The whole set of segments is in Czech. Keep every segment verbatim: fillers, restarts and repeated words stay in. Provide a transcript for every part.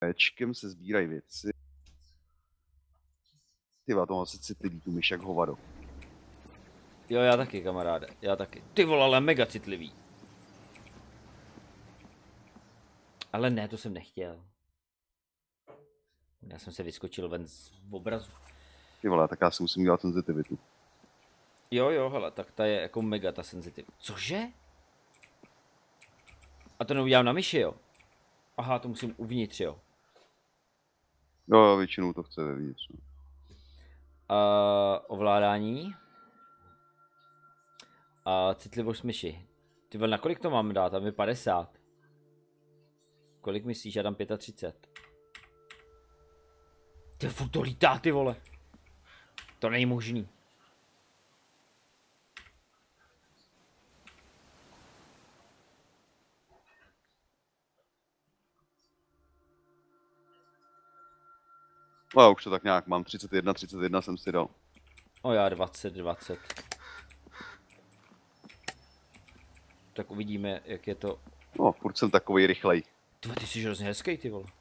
Éčkem se sbírají věci. Tyva, to asi citlivý tu myš jak hovado. Jo, já taky, kamaráde, já taky. Ty vole, ale mega citlivý. Ale ne, to jsem nechtěl. Já jsem se vyskočil ven z obrazu. Ty vole, tak já si musím dělat senzitivitu. Jo, jo, hele, tak ta je jako mega ta senzitivita. Cože? A to neudělám na myši, jo? Aha, to musím uvnitř, jo? Jo, většinou to chce vevnitř. No. Uh, ovládání. A uh, citlivost myši. Ty vole, na kolik to mám dát? Tam je padesát. Kolik myslíš? Já dám třicet pět. Ty furt to lítá, ty vole. To není možný. No, už to tak nějak mám, třicet jedna, třicet jedna jsem si dal. O já dvacet, dvacet. Tak uvidíme, jak je to. No, furt jsem takovej rychlej. Ty, ty jsi hrozně hezký, ty vole.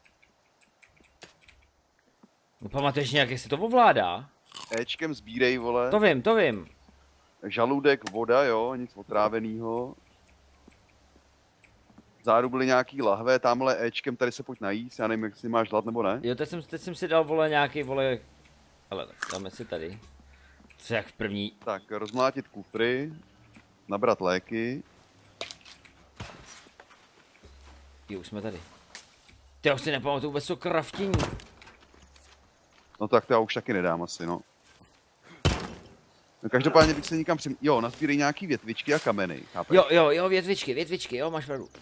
No pamatuješ nějak, jak se to ovládá? Éčkem sbírej, vole. To vím, to vím. Žaludek, voda, jo, nic otrávenýho. Vzadu byly nějaký lahve, tamhle Éčkem tady se pojď najíst, já nevím, jestli máš hlad nebo ne. Jo, teď jsem, teď jsem si dal, vole, nějaký, vole. Ale tak dáme si tady. Co jak v první. Tak, rozmlátit kufry, nabrat léky. Jo, už jsme tady. Ty, já už si nepamatuju vůbec to kraftění. No tak to já už taky nedám asi, no. No každopádně bych se někam přem... Jo, nazbírej nějaký větvičky a kameny, chápeš? Jo, jo, jo, větvičky, větvičky, jo, máš pravdu.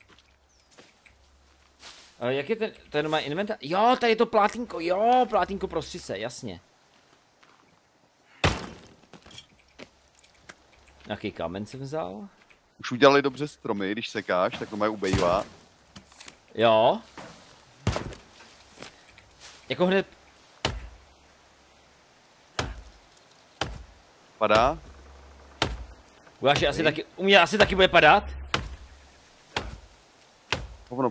A jak je ten, ten má inventář? Jo, tady je to plátínko, jo, plátínko pro střice, jasně. Jaký kámen jsem vzal? Už udělali dobře stromy, když sekáš, tak to mají ubejvá. Jo. Jako hned. Padá? Ujáš, asi taky, u mě asi taky bude padat. Ono.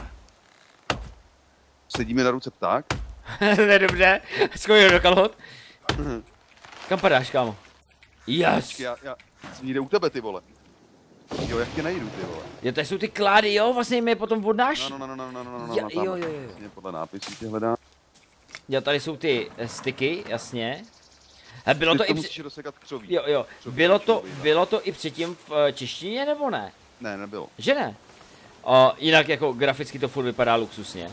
Sedíme na ruce pták. Ne, dobře, skvěle do kalhot. Kam padáš, kámo? Yes. Já, já jsem někde u tebe, ty vole. Jo, jak tě najdu, ty vole. Jo, to jsou ty klády, jo, vlastně mi je potom odnáší. No, no, no, no, no, no, no, ja, no, jo, jo, jo. Vlastně podle nápisů tě hledá. Jo, tady jsou ty styky, jasně. A bylo ty to, to i musíš rozsekat křoví. Jo, jo. Křoví, Bylo to, křoví, bylo to i předtím v češtině, nebo ne? Ne, nebylo. Že ne? O, jinak jako graficky to furt vypadá luxusně.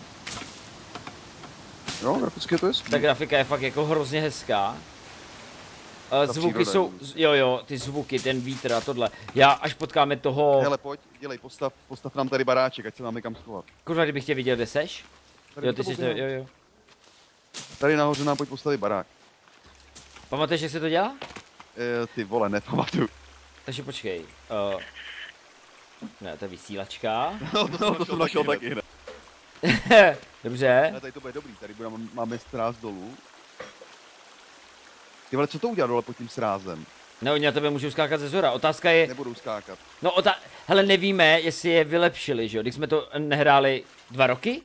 Jo, graficky to je Ta grafika je fakt jako hrozně hezká. A zvuky jsou, jo jo, ty zvuky, ten vítr a tohle. Já až potkáme toho... Hele, pojď, dělej, postav, postav nám tady baráček, ať se máme kam schovat. Kurva, kdybych tě viděl, kde seš? Tady Jo, ty jsi to, jo, jo. Tady nahoře nám pojď postavit barák. Pamatuješ, jak se to dělá? E, ty vole, nepamatuju. Takže počkej. Uh, ne, to je vysílačka. No, to, to jsem našel taky hned. Dobře. Ale tady to bude dobrý, tady budeme, máme sráz dolů. Ty vole, co to udělá dole pod tím srázem? No, oni na tebe můžou skákat ze zhora. Otázka je... Nebudou skákat. No, ota... hele, nevíme, jestli je vylepšili, že jo? Když jsme to nehráli dva roky?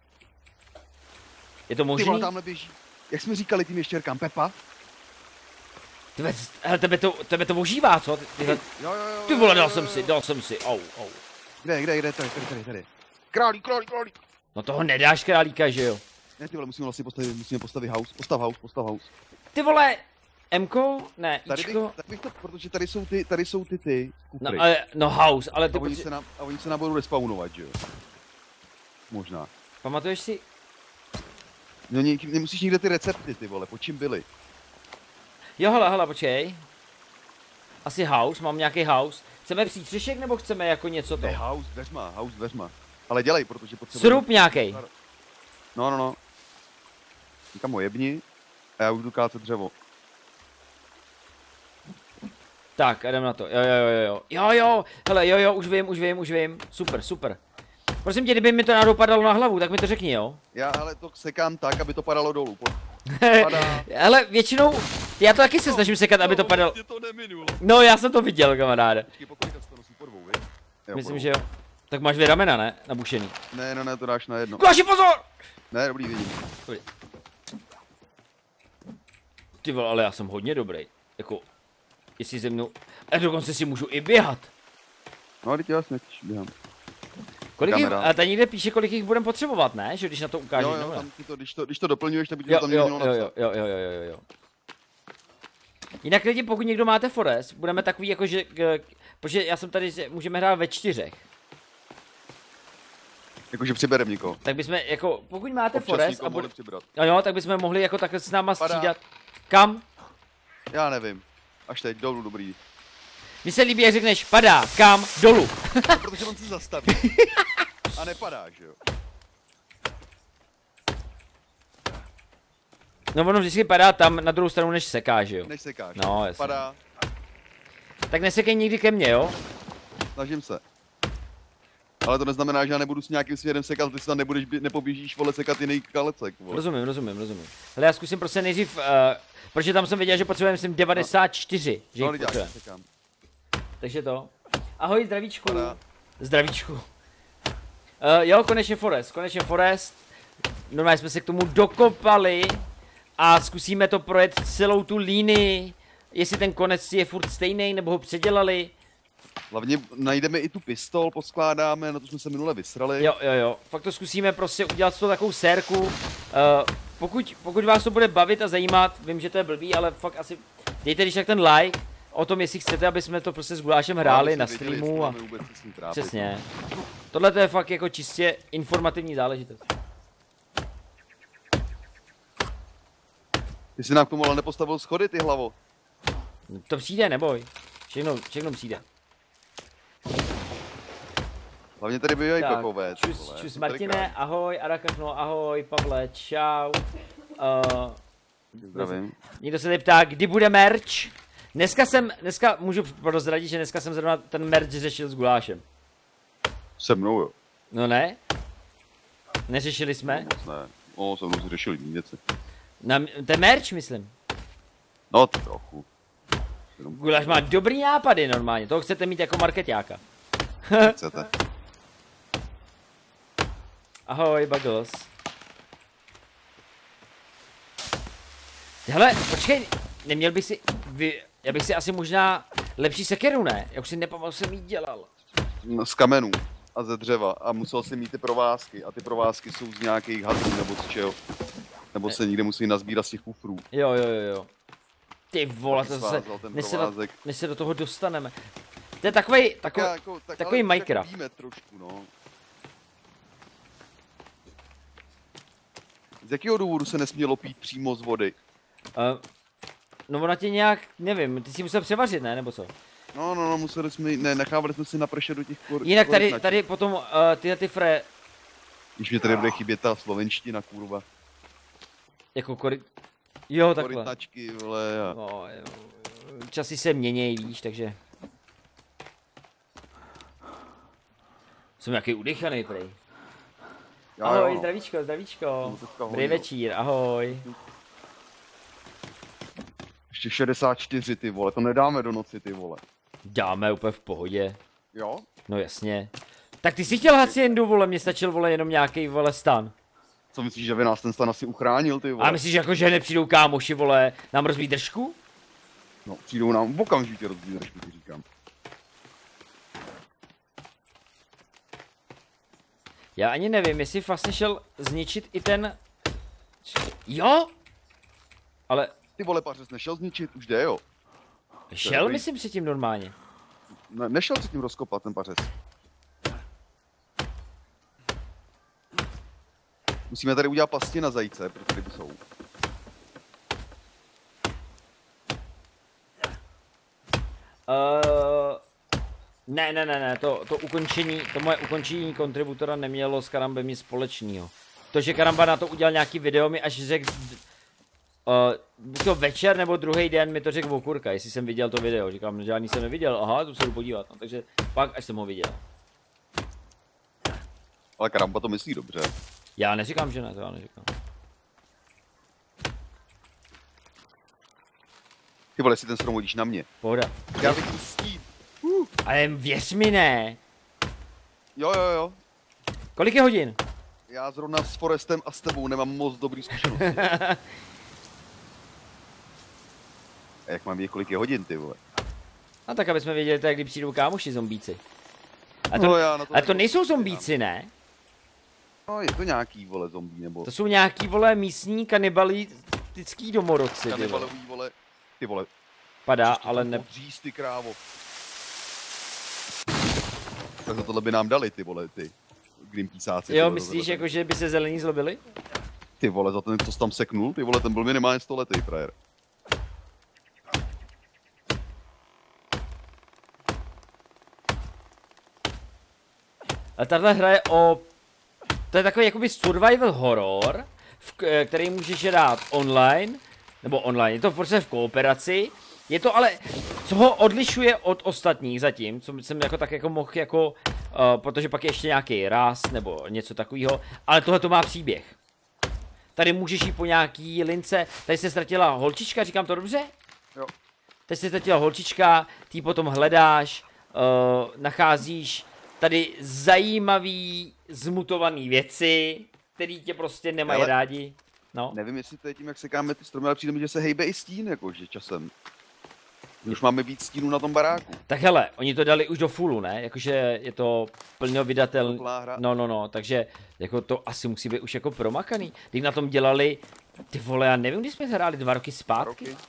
Je to možný? Ty vole, tamhle běží. Jak jsme říkali tím ještěrkám, Pepa? Ty vole, hele, tebe to, tebe to ožívá, co? Ty, ty, jo, jo, jo, ty vole, dal jo, jo, jsem jo. si, dal jsem si, au, au. Kde, kde, kde, tady, tady, tady, tady. Králík, králík, králík. No toho nedáš králíka, že jo? Ne, ty vole, musíme vlastně postavit, musíme postavit house, postav house, postav house. Ty vole, Mko? Ne, Tady bych, Ičko? tady bych to, protože tady jsou ty, tady jsou ty, ty, No, kufry. ale, no house, ale ty a, oni poči... se nám, a oni se nám budou respawnovat, že jo? Možná. Pamatuješ si? No, ně, nemusíš nikde ty recepty, ty vole, po čím byly. Jo, hele, hele, počkej. Asi house, mám nějaký house. Chceme přístřešek nebo chceme jako něco to? Ne, house dveřma, house dveřma. Ale dělej, protože potřebujeme... Srub nějaký. No, no, no. Někam ojebni a já už jdu kácet dřevo. Tak, jdem na to. Jo, jo, jo, jo. Jo, jo, hele, jo, jo, už vím, už vím, už vím. Super, super. Prosím tě, kdyby mi to náhodou padalo na hlavu, tak mi to řekni, jo? Já ale to sekám tak, aby to padalo dolů. Padá. Ale většinou, já to taky se snažím sekat, aby to padalo. To neminulo. No, já jsem to viděl, kamaráde. Počkej, pokud to nosí po dvou, viď? Jo, Myslím, po že jo. Tak máš dvě ramena, ne? Nabušený. Ne, no ne, to dáš na jedno. Guláši, pozor! Ne, dobrý, vidím. Dobrý. Ty vole, ale já jsem hodně dobrý. Jako, jestli ze mnou... A dokonce si můžu i běhat. No, teď já si běhám. Kolik jich, a tady někde píše, kolik jich budeme potřebovat, ne? Že když na to ukážeš. Jo, jo, tam to, když, to, když to doplňuješ, tak by ti jo, to tam jo, mělo jo, napsat. jo, jo, jo, jo, jo. Jinak lidi, pokud někdo máte Forest, budeme takový jako, že... Protože já jsem tady, že můžeme hrát ve čtyřech. Jakože přiberem někoho. Tak bychom, jako, pokud máte Občas Forest a bude... přibrat. No jo, tak bychom mohli jako takhle s náma Padá. střídat. Kam? Já nevím. Až teď, dolů, dobrý. Mně se líbí, jak řekneš, padá, kam, dolů. No, protože on se zastaví. A nepadá, že jo? No ono vždycky padá tam na druhou stranu, než seká, že jo? Než sekáš. No, jasně. Padá. Tak nesekej nikdy ke mně, jo? Snažím se. Ale to neznamená, že já nebudu s nějakým směrem sekat, ty se tam nebudeš, nepoběžíš, vole, sekat jiný kalecek, vole. Rozumím, rozumím, rozumím. Ale já zkusím prostě nejdřív, uh, protože tam jsem věděl, že potřebujeme, myslím, devadesát čtyři, že No, jich já potřebujeme. sekám. Takže to. Ahoj, zdravíčku. Padá. Zdravíčku. Uh, jo, konečně Forest, konečně Forest. Normálně jsme se k tomu dokopali a zkusíme to projet celou tu línii. Jestli ten konec je furt stejný, nebo ho předělali. Hlavně najdeme i tu pistol, poskládáme, na to jsme se minule vysrali. Jo, jo, jo. Fakt to zkusíme prostě udělat z toho takovou sérku. Uh, pokud, pokud vás to bude bavit a zajímat, vím, že to je blbý, ale fakt asi dejte když tak ten like o tom, jestli chcete, aby jsme to prostě s Gulášem hráli na streamu. A... Přesně. Tohle to je fakt jako čistě informativní záležitost. Ty jsi nám k tomu ale nepostavil schody, ty hlavo. To přijde, neboj. Všechno, všechno přijde. Hlavně tady bývají Tak, kokové. čus, čus Martine, ahoj, Arakachno, ahoj, Pavle, čau. Uh, Zdravím. Někdo se tady ptá, kdy bude merch? Dneska jsem, dneska můžu prozradit, že dneska jsem zrovna ten merch řešil s Gulášem. Se mnou, jo. No ne? Neřešili jsme? Moc ne. O, se mnou si řešili jiný věci. Na, ten merch, myslím. No, trochu. Guláš má dobrý nápady normálně, toho chcete mít jako marketáka. Chcete. Ahoj, Buggles. Hele, počkej, neměl bych si, vy, já bych si asi možná lepší sekeru, ne? Já už si nepamatuji, jsem jí dělal. No, z kamenů a ze dřeva a musel si mít ty provázky a ty provázky jsou z nějakých hadů nebo z čeho. Nebo se někde musí nazbírat z těch kufrů. Jo, jo, jo, jo. Ty vole, to zase, než se, do, provázek. než se do toho dostaneme. To je takovej, takový, Tak jako, tak, takový ale Minecraft. Tak víme trošku, no. Z jakého důvodu se nesmělo pít přímo z vody? Uh, no ona tě nějak, nevím, ty si musel převařit, ne, nebo co? No, no, no, museli jsme, ne, nechávali jsme si napršet do těch kor... Jinak tady, korytnaček. tady potom uh, tyhle ty fre... Když mě tady bude chybět ta slovenština, kurva. Jako kory... Jo, takhle. Korytnačky, vole, a... No, jo. Časy se měnějí, víš, takže... Jsem nějaký udechaný, prej. Já, Ahoj, jo, no. zdravíčko, zdravíčko. To teďka Dobrý hodil. večír, ahoj. Ještě šedesát čtyři, ty vole, to nedáme do noci, ty vole. Dáme úplně v pohodě. Jo? No jasně. Tak ty jsi chtěl haciendu, vole, mě stačil, vole, jenom nějaký, vole, stan. Co myslíš, že by nás ten stan asi uchránil, ty vole? A myslíš, jako, že nepřijdou kámoši, vole, nám rozbít držku? No, přijdou nám v okamžitě rozbít držku, ti říkám. Já ani nevím, jestli vlastně šel zničit i ten... Jo? Ale Ty vole, pařez nešel zničit, už jde, jo. šel, myslím, předtím normálně. Ne, nešel se tím rozkopat ten pařez. Musíme tady udělat pasti na zajíce, protože tady jsou. Uh, ne, ne, ne, ne, to, to ukončení, to moje ukončení kontributora nemělo s Karambem nic společného. To, že Karamba na to udělal nějaký video, mi až řekl, uh, to večer nebo druhý den mi to řekl Vokurka, jestli jsem viděl to video. Říkám, žádný jsem neviděl, aha, to se jdu podívat, no, takže pak až jsem ho viděl. Ale Karamba to myslí dobře. Já neříkám, že ne, to já neříkám. Ty vole, si ten strom hodíš na mě. Pohoda. Já vidím stín. Uh. Ale věř mi, ne. Jo, jo, jo. Kolik je hodin? Já zrovna s Forestem a s tebou nemám moc dobrý zkušenosti. A jak mám vědět, kolik je hodin, ty vole? No tak, aby jsme věděli, tak kdy přijdou kámoši zombíci. A to, no, já na to a to nejsou zombíci, ne? No, je to nějaký, vole, zombí, nebo... To jsou nějaký, vole, místní kanibalistický domorodci, ty vole. Kanibalový, vole, ty vole. Padá, ale ne... Odříz, ty krávo. Tak za tohle by nám dali, ty vole, ty Greenpeaceáci. Jo, myslíš, jako, že by se zelení zlobili? Ty vole, za ten, co jsi tam seknul, ty vole, ten byl minimálně sto letý, frajer. A tahle hra je o... To je takový jakoby survival horror, v, který můžeš hrát online, nebo online, je to prostě v kooperaci. Je to ale, co ho odlišuje od ostatních zatím, co jsem jako tak jako mohl jako, uh, protože pak je ještě nějaký ras nebo něco takového, ale tohle to má příběh. Tady můžeš jít po nějaký lince, tady se ztratila holčička, říkám to dobře? Jo. Tady se ztratila holčička, ty potom hledáš, uh, nacházíš tady zajímavý, zmutovaný věci, který tě prostě nemají ale rádi. No. Nevím, jestli to je tím, jak sekáme ty stromy, ale přijde mi, že se hejbe i stín, jakože časem. Už máme víc stínů na tom baráku. Tak hele, oni to dali už do fullu, ne? Jakože je to plně vydatelný. No, no, no, takže jako to asi musí být už jako promakaný. Když na tom dělali, ty vole, já nevím, když jsme hráli dva roky zpátky. Roky?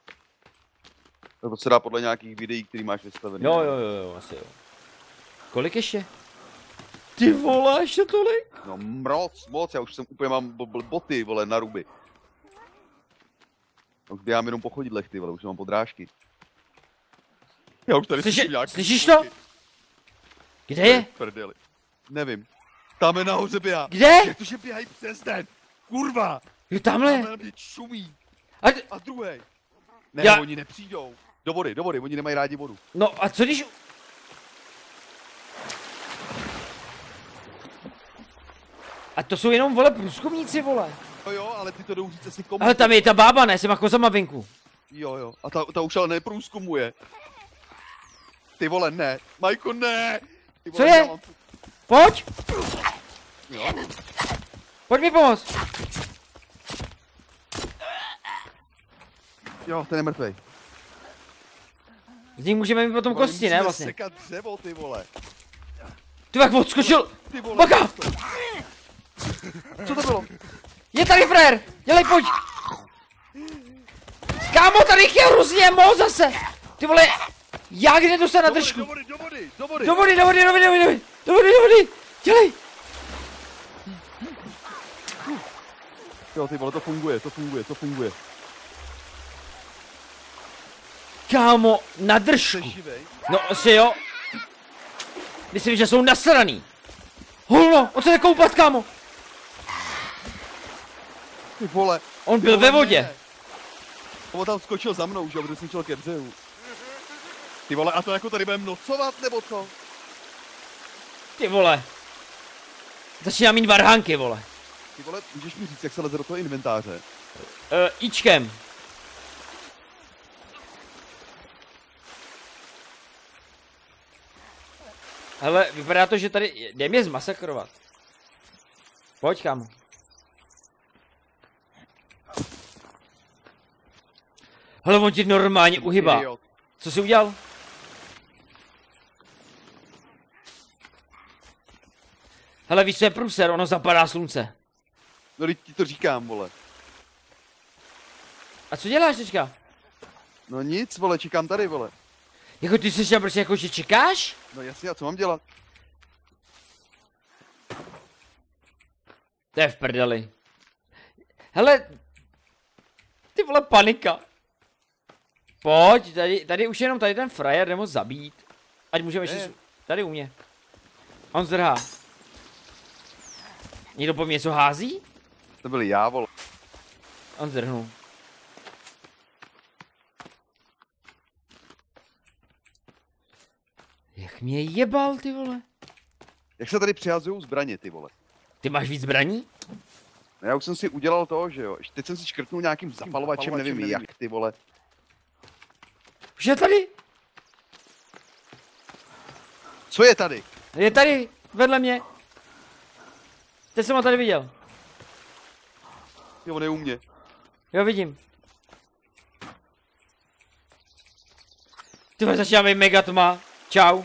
To se dá podle nějakých videí, který máš vystavený. Jo, jo, jo, jo, asi jo. Kolik ještě? Ty vole, ještě tolik? No moc, moc, já už jsem úplně mám boty, vole, na ruby. Už běhám jenom po chodidlech, ty vole, už mám podrážky. Já už tady Slyši, nějaký... Slyšíš to? Kde je? Prdeli. Nevím. Tam je nahoře běhá. Kde? Jak to, že běhají přes den? Kurva! Je tamhle. Tamhle mě šumí. A, A druhý. Ne, Já... oni nepřijdou. Do vody, do vody, oni nemají rádi vodu. No a co když... A to jsou jenom, vole, průzkumníci, vole. No jo, ale ty to jdou říct si komu. Ale tam je ta bába, ne, s těma kozama venku. Jo, jo, a ta, ta už ale neprůzkumuje. Ty vole, ne. Majko, ne! Ty vole, Co je? Mám... Pojď! Jo. Pojď mi pomoct! Jo, ten je mrtvej. Z nich můžeme mít potom kosti, ne, vlastně. Sekat dřevo, ty vole. Ty jak odskočil! Ty vole. Baka! Co to bylo? Je tady frér! Dělej, pojď! Kámo, tady je hrozně moc zase! Ty vole, jak nedostat na držku? Do vody, do vody, do vody! Do vody, do vody, do vody, do vody, do vody, do vody! Dělej! Jo, ty vole, to funguje, to funguje, to funguje. Kámo, na držku! Jsi živej? No, asi jo. Myslím, že jsou nasraný. Holno, on se jde koupat, kámo! Ty vole. On Ty byl vole, ve vodě. Ne. On tam skočil za mnou, že jo, protože jsem šel ke břehu. Ty vole, a to jako tady budeme nocovat, nebo co? Ty vole. Začíná mít varhánky, vole. Ty vole, můžeš mi říct, jak se leze do toho inventáře? Uh, ičkem. Hele, vypadá to, že tady... Dej mě zmasakrovat. Pojď, kámo. Hele, on ti normálně uhybá. Idiot. Co jsi udělal? Hele, víš, co je průser, ono zapadá slunce. No, teď ti to říkám, vole. A co děláš teďka? No nic, vole, čekám tady, vole. Jako ty jsi tam prostě jako, že čekáš? No jasně, a co mám dělat? To je v prdeli. Hele. Ty vole, panika. Pojď, tady, tady už jenom tady ten frajer nemohl zabít. Ať můžeme ještě... Tady u mě. On zdrhá. Někdo po mě něco hází? To byl já, vole. On zdrhnul. Jak mě jebal, ty vole. Jak se tady přihazují zbraně, ty vole? Ty máš víc zbraní? No, já už jsem si udělal to, že jo. Teď jsem si škrtnul nějakým zapalovačem, nevím, nevím jak, ty vole. Už je tady? Co je tady? Je tady. Vedle mě. Teď jsem ho tady viděl. Jo, on je u mě. Jo, vidím. Ty vole, začíná být mega tma. Čau.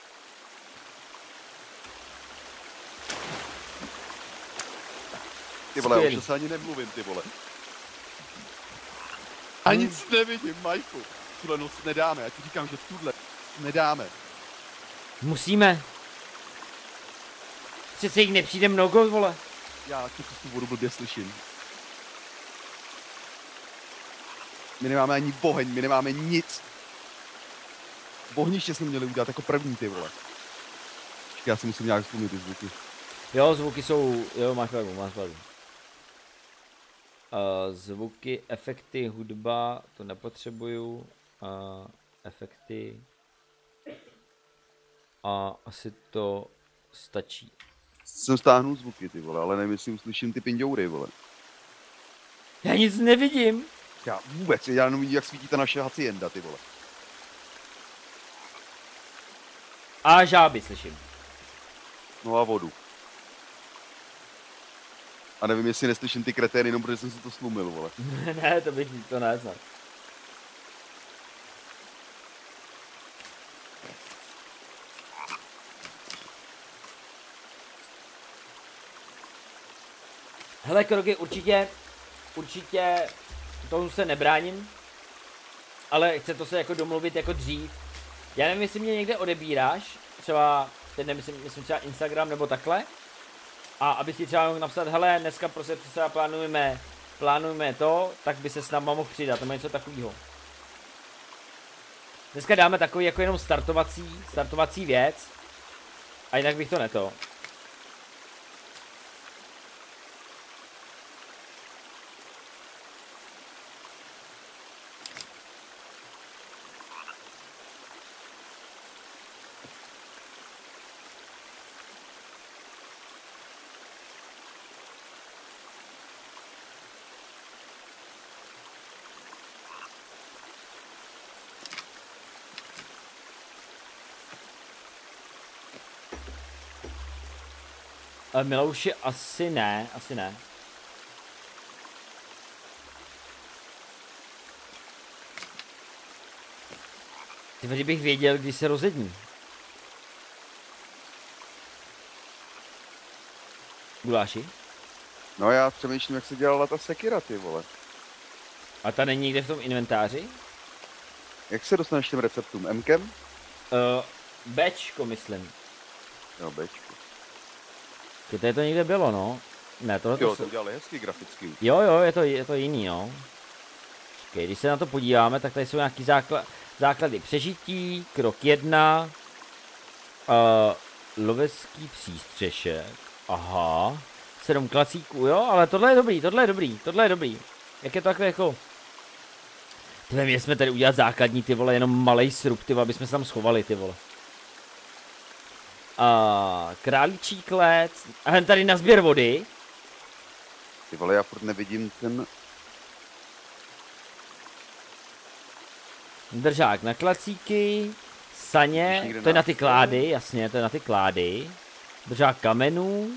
Ty vole, Skvělý. já už se ani nemluvím, ty vole. A nic nevidím, Majku. Tuhle noc nedáme, já ti říkám, že tuhle nedáme. Musíme. Přece jich nepřijde mnoho, vole. Já tu tu vodu blbě slyším. My nemáme ani boheň, my nemáme nic. Bohniště jsme měli udělat jako první, ty vole. Počkej, já si musím nějak vzpomínat ty zvuky. Jo, zvuky jsou, jo, máš pravdu, máš pravdu. Uh, zvuky, efekty, hudba, to nepotřebuju. Uh, efekty. A asi to stačí. Jsem stáhnul zvuky, ty vole, ale nevím, jestli uslyším ty pindoury, vole. Já nic nevidím. Já vůbec, já jenom vidím, jak svítí ta naše hacienda, ty vole. A žáby slyším. No a vodu. A nevím, jestli neslyším ty kretény, jenom protože jsem si to slumil, vole. Ne, to bych to ne snad. Hele, kroky, určitě, určitě tomu se nebráním, ale chce to se jako domluvit jako dřív. Já nevím, jestli mě někde odebíráš, třeba, teď nemyslím, myslím třeba Instagram nebo takhle, a aby si třeba mohl napsat, hele, dneska prostě třeba plánujeme, plánujeme to, tak by se s náma mohl přidat, nebo něco takového. Dneska dáme takový jako jenom startovací, startovací věc, a jinak bych to neto. Ale Milouši asi ne, asi ne. Ty kdybych věděl, kdy se rozední. Guláši? No já přemýšlím, jak se dělala ta sekira, ty vole. A ta není někde v tom inventáři? Jak se dostaneš těm receptům? M-kem? Uh, Bčko, myslím. Jo, Bčko. Tady to někde bylo, no. Ne, tohle Jo, to to jsou... udělali hezký grafický. Jo, jo, je to, je to jiný, no. Počkej, když se na to podíváme, tak tady jsou nějaký základ, základy přežití, krok jedna, uh, lovecký přístřešek, aha, sedm klacíků, jo, ale tohle je dobrý, tohle je dobrý, tohle je dobrý. Jak je to takové jako... Ty měli jsme tady udělat základní, ty vole, jenom malej srub, ty vole, aby jsme se tam schovali, ty vole. A uh, králíčí klec, a jen tady na sběr vody. Ty vole, já furt nevidím ten... Držák na klacíky, saně, to je na ty klády, jasně, to je na ty klády. Držák kamenů.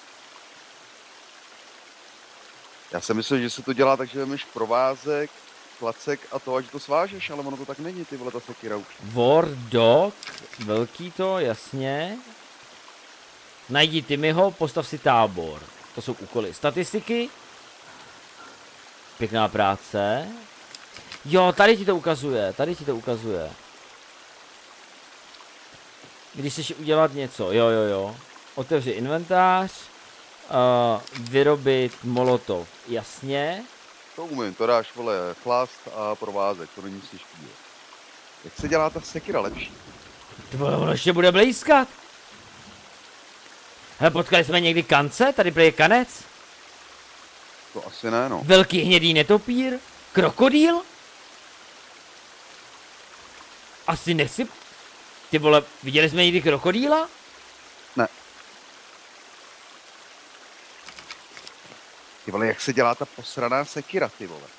Já jsem myslel, že se to dělá tak, že vemeš provázek, klacek a to, ať to svážeš, ale ono to tak není, ty vole, ta sekira už. War Dog, velký to, jasně. Najdi Timmyho, postav si tábor. To jsou úkoly. Statistiky. Pěkná práce. Jo, tady ti to ukazuje, tady ti to ukazuje. Když chceš udělat něco, jo, jo, jo. Otevři inventář. Uh, vyrobit molotov, jasně. To umím, to dáš, vole, chlast a provázek, to není nic těžkýho. Jak se dělá ta sekira lepší? Ty vole, ono ještě bude blízkat. Hele, potkali jsme někdy kance? Tady prý je kanec? To asi ne, no. Velký hnědý netopír? Krokodýl? Asi nechci... Ty vole, viděli jsme někdy krokodýla? Ne. Ty vole, jak se dělá ta posraná sekira, ty vole?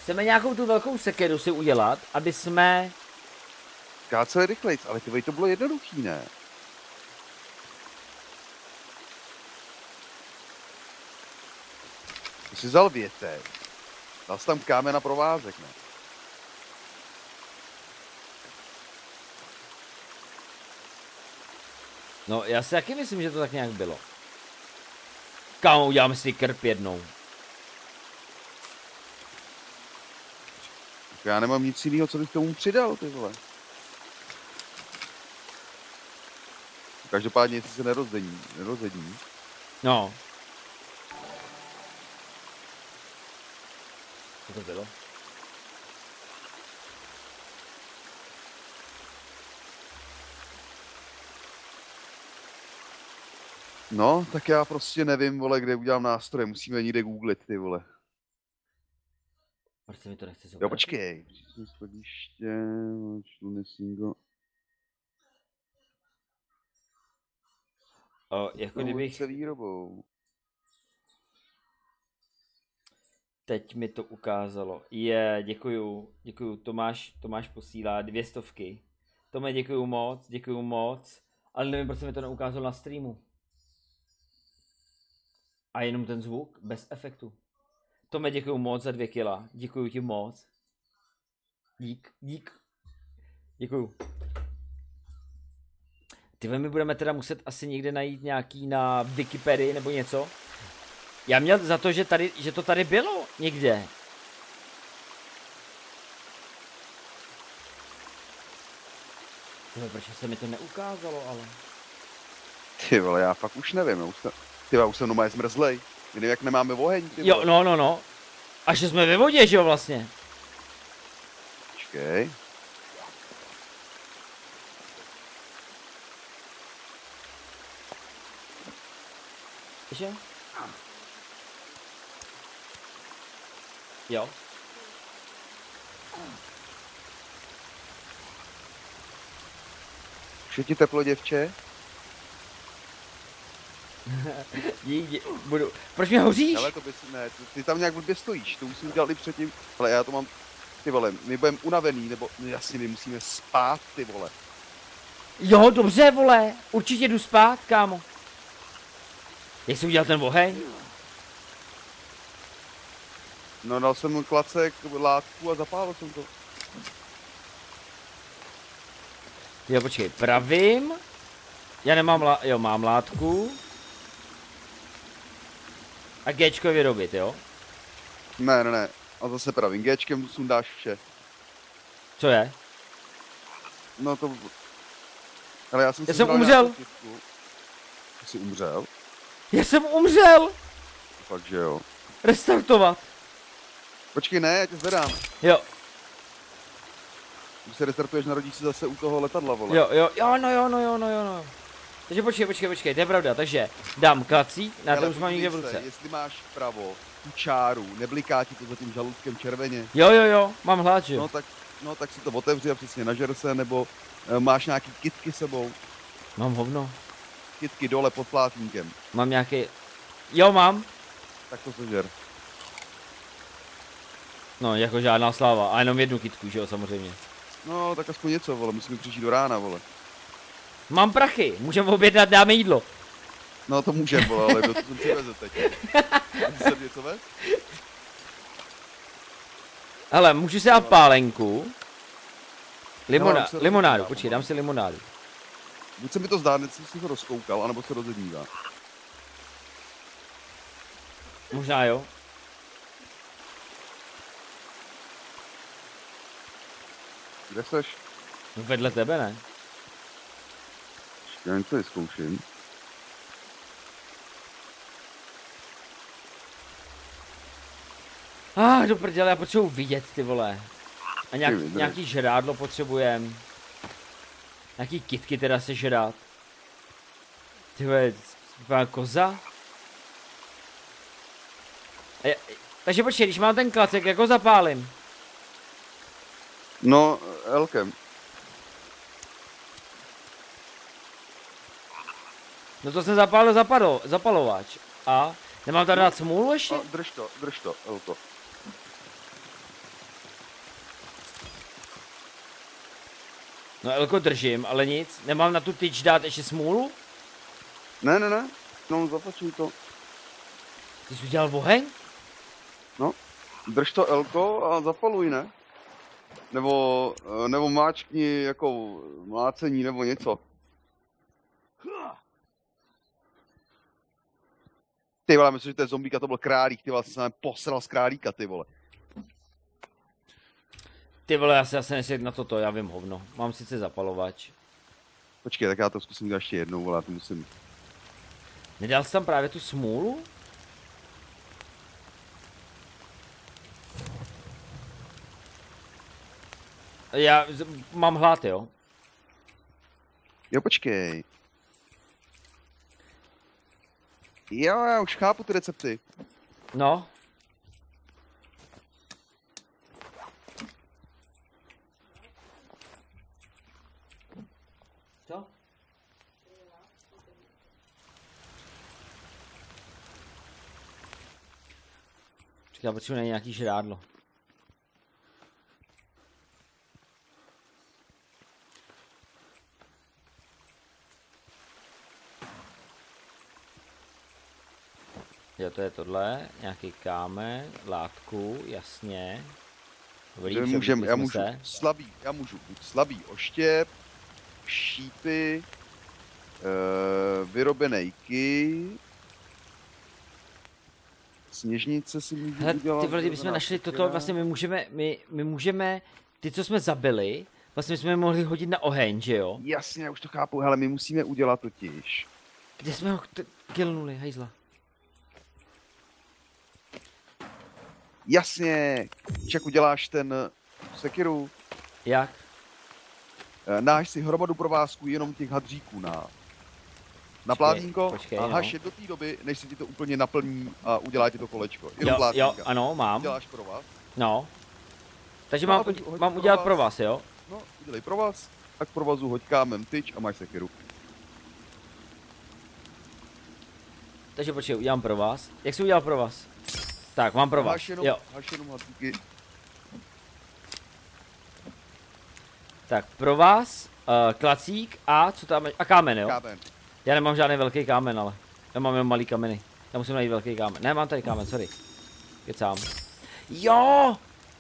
Chceme nějakou tu velkou sekeru si udělat, aby jsme... Káceli rychlejc, ale ty to bylo jednoduchý, ne? Ty jsi vzal větek. Dal jsi tam kámen na provázek, ne? No, já si taky myslím, že to tak nějak bylo. Kámo, uděláme si krp jednou. Já nemám nic jiného, co bych tomu přidal, ty vole. Každopádně, jestli se nerozední, nerozední. No. Co to bylo? No, tak já prostě nevím, vole, kde udělám nástroje, musíme někde googlit, ty vole. Proč se mi to nechce zobrat? Jo, počkej. Schodiště, Lunesingo. O, jako kdybych... se výrobou. Teď mi to ukázalo. Je, děkuju, děkuju, Tomáš, Tomáš posílá dvě stovky. Tome, děkuju moc, děkuju moc, ale nevím, proč se mi to neukázalo na streamu. A jenom ten zvuk, bez efektu. Tome, děkuju moc za dvě kila, děkuju ti moc. Dík, dík. Děkuju. Tyhle my budeme teda muset asi někde najít nějaký na Wikipedii nebo něco. Já měl za to, že, tady, že to tady bylo někde. Tyhle, proč se mi to neukázalo, ale... Ty vole, já fakt už nevím, já už jsem, ty vole, už jsem normálně zmrzlej. Nevím, jak nemáme oheň, ty vole. Jo, no, no, no. A že jsme ve vodě, že jo, vlastně. Počkej. Že? Jo. Už je ti teplo, děvče? Dík, dí, budu. Proč mě hoříš? Ale to bys, ne, ty, ty tam nějak blbě stojíš, to už jsem udělal i předtím. Ale já to mám, ty vole, my budeme unavený, nebo no jasně, my musíme spát, ty vole. Jo, dobře, vole. Určitě jdu spát, kámo. Jak jsi udělal ten oheň? No, dal jsem mu klacek, látku a zapálil jsem to. Jo, počkej, pravím. Já nemám lá... jo, mám látku. A Gčko vyrobit, jo? Ne, ne, ne. A zase pravým Gčkem sundáš vše. Co je? No to... Ale já jsem, Já jsem umřel. Ty jsi umřel? Já jsem umřel. Fakt, že jo. Restartovat. Počkej, ne, já tě zvedám. Jo. Když se restartuješ, narodíš si zase u toho letadla, vole. Jo, jo, jo, no jo, no jo, no jo, no. Takže počkej, počkej, počkej, to je pravda, takže dám klacík, na to už mám někde v ruce. Jestli máš vpravo tu čáru, nebliká ti to za tím žaludkem červeně. Jo, jo, jo, mám hlad, že jo. No tak, no tak si to otevři a přesně nažer se, nebo e, máš nějaký kytky sebou. Mám hovno. Kytky dole pod plátníkem. Mám nějaký, jo mám. Tak to sežer. No, jako žádná sláva, a jenom jednu kytku, že jo, samozřejmě. No, tak aspoň něco, vole, musíme přijít do rána, vole. Mám prachy, můžeme objednat, dáme jídlo. No to můžeme, vole, ale to jsem přiveze teď. Můžu se něco vést? Hele, můžu si dát pálenku. Limona, Hele, už se limonádu, rozhodnívá, počkej, vole. dám si limonádu. Buď se mi to zdá, hned jsem si to rozkoukal, anebo se rozednívá. Možná jo. Kde seš? No vedle tebe, ne? Já něco vyzkouším. Ah, do prdele, já potřebuji vidět, ty vole. A nějak, Ty vydrž. nějaký žrádlo potřebujem. Nějaký kytky teda se žrát. Ty vole, vypadá koza? A já, takže počkej, když mám ten klacek, jak ho zapálím? No, Elkem. No to jsem zapálil zapadl, zapalovač. A nemám tady dát smůlu ještě? No, drž to, drž to, Elko. No Elko držím, ale nic. Nemám na tu tyč dát ještě smůlu? Ne, ne, ne. No, zapačuj to. Ty jsi udělal oheň? No, drž to Elko a zapaluj, ne? Nebo, nebo máčkni jako mlácení nebo něco. Ty vole, myslím, že to je zombíka, to byl králík, ty vole, jsem se posral z králíka, ty vole. Ty vole, já se asi nesvět na toto, já vím hovno. Mám sice zapalovač. Počkej, tak já to zkusím dělat ještě jednou, vole, já to musím. Nedal jsi tam právě tu smůlu? Já z- mám hlad, jo. Jo, počkej. Jo, já už chápu ty recepty. No. Co? Počkej, já potřebuji na nějaký žrádlo. Jo, to je tohle, nějaký kámen, látku, jasně. Dobrý, My přebudili můžem, já jsme můžu se. slabý, já můžu buď slabý oštěp, šípy, uh, vyrobený ky, sněžnice si můžu Hele, udělat. ty vole, kdybychom vyrobená našli toto, sekera. vlastně my můžeme, my, my můžeme, ty, co jsme zabili, vlastně jsme je mohli hodit na oheň, že jo? Jasně, já už to chápu, hele, my musíme udělat totiž. Kde jsme ho t- killnuli, hejzla? Jasně, čak uděláš ten sekiru, Jak? eh, náš si hromadu provázků jenom těch hadříků na, na plátínko počkej, a no. haš je do té doby, než se ti to úplně naplní a udělá ti to kolečko. Jenom Jo, plátínka. jo, ano, mám, Uděláš provaz, no. Takže No a mám, teď udě- hoď mám pro udělat vás. pro vás, jo? no, udělej provaz, a k provazu hoď kámen tyč a máš sekiru. Takže počkej, udělám pro vás. Jak jsi udělal pro vás? Tak, mám pro vás, Haš jenom, jo. haš jenom hadříky. Tak, pro vás, uh, klacík a co tam je? A kámen, jo? Kámen. Já nemám žádný velký kámen, ale. Já mám jenom malý kameny. Já musím najít velký kámen. Ne, mám tady kámen, sorry. Kecám. Jo!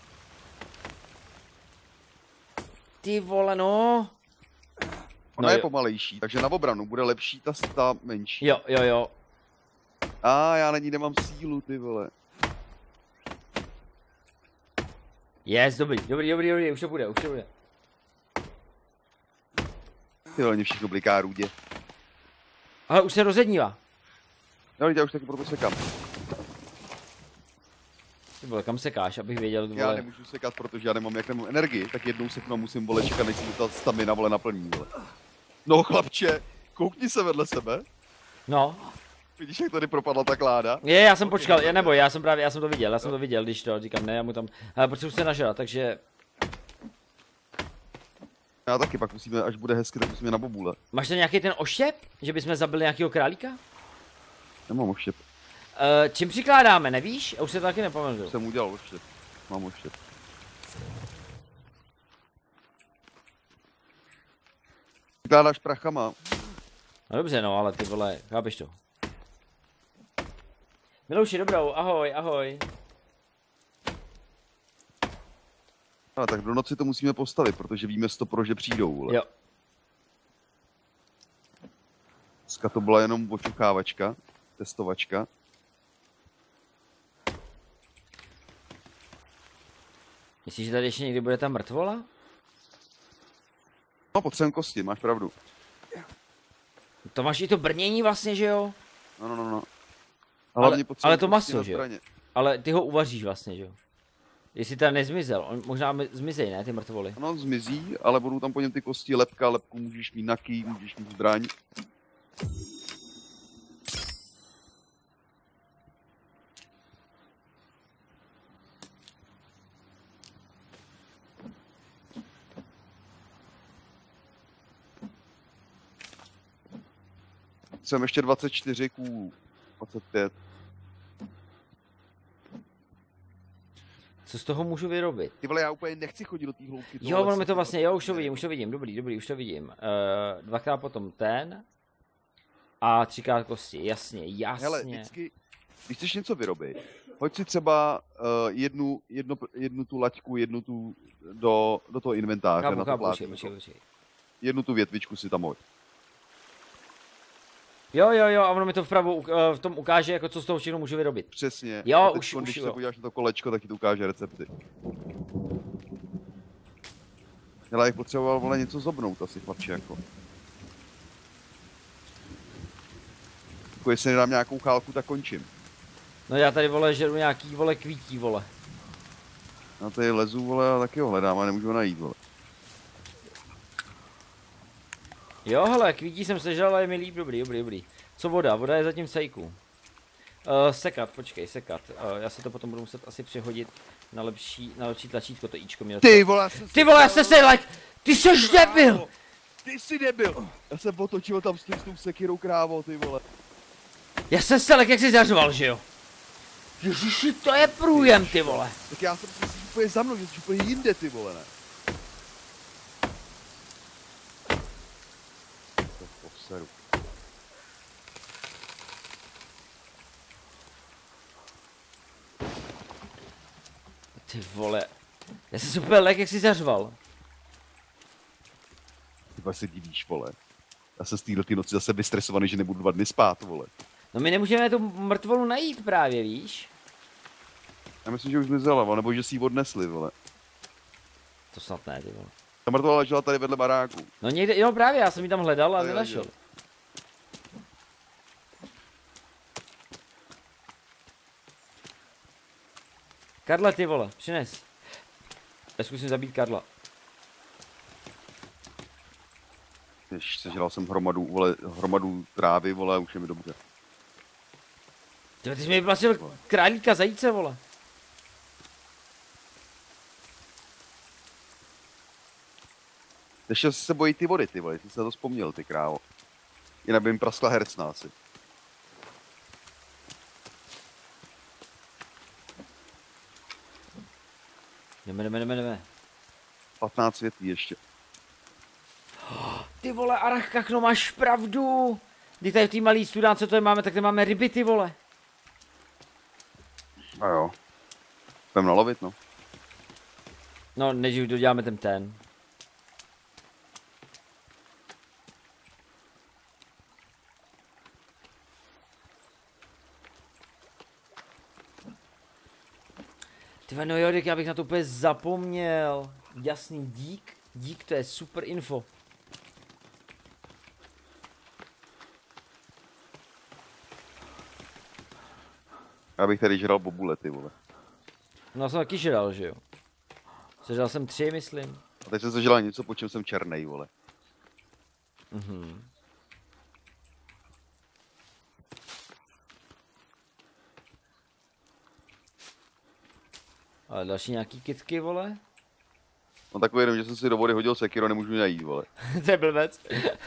Ty vole, no. Ona No je jo. pomalejší, takže na obranu bude lepší ta, ta menší. Jo, jo, jo. A já na ní nemám sílu, ty vole. Yes, dobrý, dobrý, dobrý, dobrý, už to bude, už to bude. Ty vole, mě všechno bliká růdě. Ale už se rozednívá. No, já už taky proto sekám. Ty vole, kam sekáš, abych věděl, Já vole. nemůžu sekat, protože já nemám, jak nemám energii, tak jednou seknu a musím vole čekat, než si mi ta stamina vole naplní, vole. No chlapče, koukni se vedle sebe. No. Vidíš, jak tady propadla ta kláda? Je, já jsem počkal, je, nebo já jsem právě, já jsem to viděl, já jsem to viděl, když to říkám, ne, já mu tam, ale potřebuji se nažrat, takže, Já taky, pak musíme, až bude hezky, tak musíme na bobule. máš tam nějaký ten oštěp, že bychom zabili nějakého králíka? Nemám oštěp, Uh, čím přikládáme, nevíš? Já už se to taky nepamatuju. jsem udělal oštěp. Mám oštěp. Vykládáš prachama. No dobře, no, ale ty vole, chápeš to. Milouši, dobrou, ahoj, ahoj. Ale tak do noci to musíme postavit, protože víme sto pro, že přijdou, vole. Jo, Dneska to byla jenom očuchávačka, testovačka. myslíš, že tady ještě někdy bude ta mrtvola? No, potřebujeme kosti, máš pravdu. To máš i to brnění vlastně, že jo? No, no, no, no. Ale- Hlavně potřebujeme ale to kosti maso, na že jo? zbraně. Ale ty ho uvaříš vlastně, že jo? Jestli teda nezmizel, on možná mi- zmizej, ne, ty mrtvoly. Ano, zmizí, ale budou tam po něm ty kosti, lepka, lepku můžeš mít na ký, můžeš mít zbraň. Jsem ještě dvacet čtyři ků dvacet pět. Co z toho můžu vyrobit? Ty vole, já úplně nechci chodit do té hloubky. Jo, ono mi to vlastně, jo, už to vidím, už to vidím, dobrý, dobrý, už to vidím. Uh, dvakrát potom ten. A třikrát kosti, jasně, jasně. Hele, vždycky, když chceš něco vyrobit, hoď si třeba uh, jednu, jednu, jednu tu laťku, jednu tu do, do toho inventáře. Chápu, na to chápu, plátno. počkej, počkej. Jednu tu větvičku si tam hoď. Jo, jo, jo, a ono mi to vpravo uh, v tom ukáže, jako co z toho všechno můžu vyrobit. Přesně. Jo, a teď, už, když už, se jo. podíváš na to kolečko, tak ti to ukáže recepty. Hele, jak potřeboval, vole, něco zobnout asi chlapče, jako. Jako jestli nedám nějakou chálku, tak končím. No já tady, vole, žeru nějaký, vole, kvítí, vole. Na tady lezu, vole, a taky ho hledám a nemůžu ho najít, vole. Jo, hele, kvítí jsem sežral, ale je mi líp, dobrý, dobrý, dobrý. Co voda? Voda je zatím v sejku. Uh, sekat, počkej, sekat. Uh, já se to potom budu muset asi přehodit na lepší, na lepší tlačítko, to íčko mě. Ty vole, já jsem Ty vole, já jsem se like, ty seš debil! Ty jsi debil! Já jsem otočil tam s tím s tou sekirou, krávo, ty vole. Já jsem se like, jak jsi zařval, že jo? Ježiši, to je průjem, ty vole. Tak já jsem si úplně za mnou, že jsi úplně jinde, ty vole, ne? To poseru. Ty vole. Já jsem si úplně like, jak jsi zařval. Ty vole, se divíš, vole. Já jsem z této noci zase vystresovaný, že nebudu dva dny spát, vole. No my nemůžeme tu mrtvolu najít právě, víš? Já myslím, že už zmizela, vole, nebo že si ji odnesli, vole. To snad ne, ty vole. Ta mrtvola ležela tady vedle baráku. No někde, jo právě, já jsem ji tam hledal a Tady nenašel. ležel. Karla, ty vole, přines. Já zkusím zabít Karla. Jež, sežral jsem hromadu, vole, hromadu trávy, vole, a už je mi dobře. Ty, ty jsi mi vyplatil králíka zajíce, vole. Ještě se bojí ty vody, ty vole, ty jsi na to vzpomněl, ty krávo. Jinak by jim praskla hercna asi. Jdeme, jdeme, jdeme, jdeme. patnáct větví ještě. Ty vole, Arach, no máš pravdu. Když tady v té malý studánce to je máme, tak tady máme ryby, ty vole. A jo. Půjdem nalovit, no. No, než už doděláme ten ten. Tyve, no jo, já bych na to úplně zapomněl. Jasný, dík, dík, to je super info. Já bych tady žral bobule, ty vole. No já jsem taky žral, že jo. Sežral jsem tři, myslím. A teď jsem sežral něco, po čem jsem černej, vole. Mhm. Ale další nějaký kytky, vole? No takový jenom, že jsem si do vody hodil sekiro, nemůžu najít, vole. To je blbec.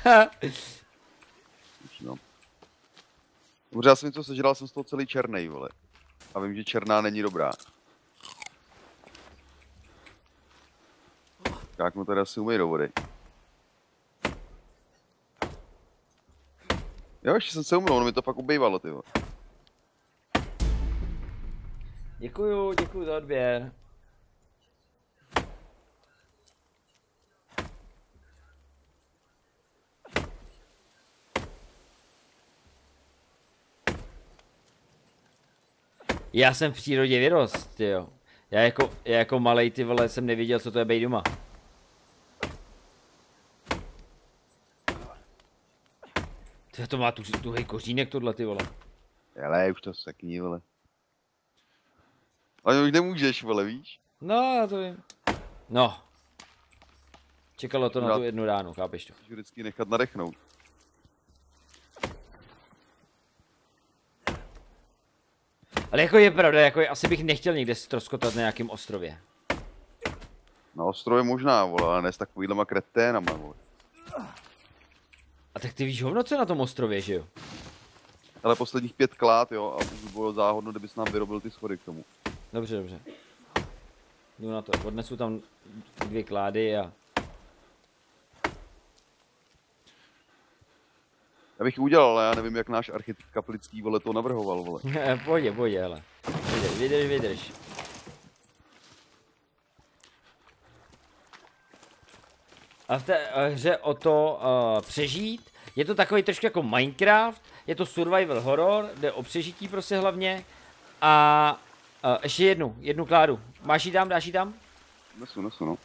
No. Dobře, já jsem něco sežral, jsem z toho celý černej, vole. A vím, že černá není dobrá. Jak mu tady asi umej do vody. Jo, ještě jsem se umyl, ono mi to fakt ubejvalo, ty vole. Děkuju, děkuju za odběr. Já jsem v přírodě vyrost, jo. Já jako, já jako malej, ty vole, jsem nevěděl, co to je bejt doma. To, to má tu, tuhej kořínek tohle, ty vole. Hele, už to sekni, vole. Ale už nemůžeš, vole, víš? No, já to vím. No. Čekalo to na Já- tu jednu ránu, chápeš to? Můžu vždycky nechat nadechnout. Ale jako je pravda, jako je, asi bych nechtěl někde ztroskotat na nějakém ostrově. Na ostrově možná, vole, ale ne s takovýhlema kreténama, vole. A tak ty víš hovno, co je na tom ostrově, že jo? Ale posledních pět klát, jo, a už by bylo záhodno, kdybys nám vyrobil ty schody k tomu. Dobře, dobře. Jdu na to, odnesu tam dvě klády a... Já bych ji udělal, ale já nevím, jak náš architekt Kaplický, vole, to navrhoval, vole. Pojď, pojď, hele. Vydrž, vydrž, vydrž. A v té uh, hře o to uh, přežít, je to takový trošku jako Minecraft, je to survival horror, jde o přežití prostě hlavně. A uh, ještě jednu, jednu kládu. Máš ji tam, dáš ji tam? Nesu, nesu, no.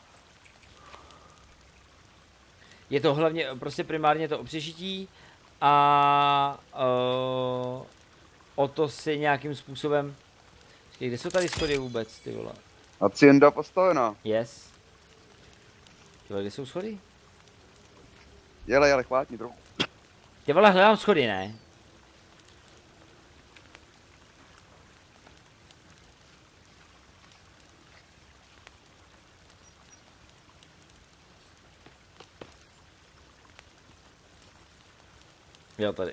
Je to hlavně, prostě primárně to o přežití a uh, o to si nějakým způsobem... Kde jsou tady schody vůbec, ty vole? Hacienda postavená. Yes. Ty vole, kde jsou schody? Jele, jele, chvátni trochu. Ty vole, hledám schody, ne? Jo, tady.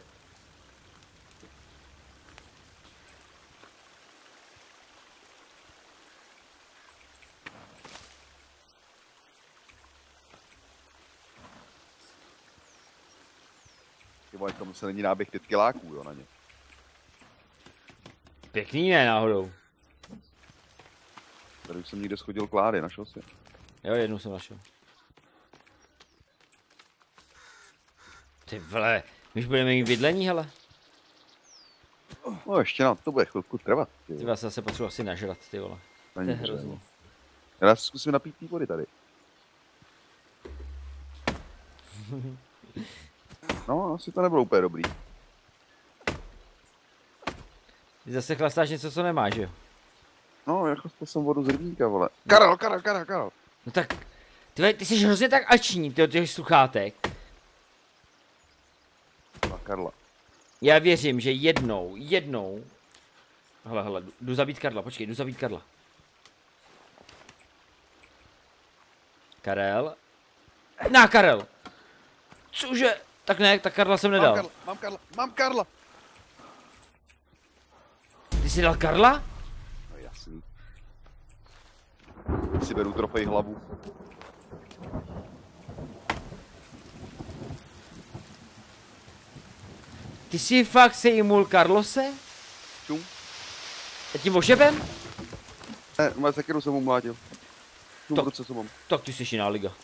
Ty vole, tomu se není náběh pět kiláků, jo, na ně. Pěkný, ne, náhodou. Tady už jsem někde schodil klády, našel si. Jo, jednu jsem našel. Ty vole, my už budeme mít bydlení, hele. No ještě nám to bude chvilku trvat. Ty Ty vás zase potřebuji asi nažrat, ty vole. To je hrozný. Já si zkusím napít té vody tady. No, asi to nebylo úplně dobrý. Ty zase chlastáš něco, co nemáš, jo? No, já chlastal jsem vodu z rybníka, vole. Karel, Karel, Karel, Karel. No tak, ty, ty jsi hrozně tak ační, ty od těch sluchátek. A Karla. Já věřím, že jednou, jednou... Hele, hele, jdu, jdu zabít Karla, počkej, jdu zabít Karla. Karel? Na, Karel! Cože? Tak ne, tak Karla jsem nedal. Mám Karla, mám Karla, mám Karla! Ty jsi dal Karla? No jasný. Teď si beru trofej hlavu. Ty jsi fakt sejmul Karlose? Čum. A tím ošepem? Ne, má sekeru jsem mu mlátil. Čum, To- v ruce jsem mám. Tak ty jsi jiná liga.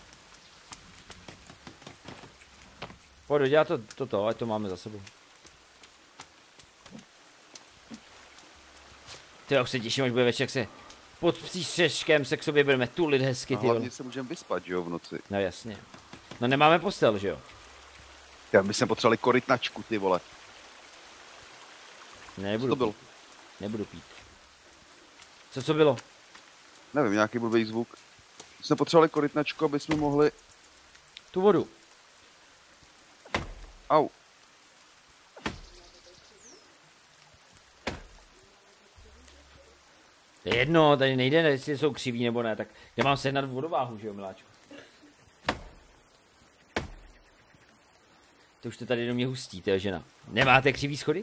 Pojď, dělat to, toto, ať to máme za sebou. Ty já už se těším, až bude večer, jak se pod přístřeškem se k sobě budeme tulit hezky, A ty vole. hlavně se můžeme vyspat, že jo, v noci. No jasně. No nemáme postel, že jo? Já by jsme potřebovali korytnačku, ty vole. Ne, Co nebudu to bylo? pít. Nebudu pít. Co co bylo? Nevím, nějaký blbý zvuk. My jsme potřebovali korytnačku, aby jsme mohli... Tu vodu. Au. To je jedno, tady nejde, jestli jsou křiví nebo ne, tak já mám sehnat vodováhu, že jo, miláčku. To už to tady do mě hustí, to je žena. Nemáte křivý schody?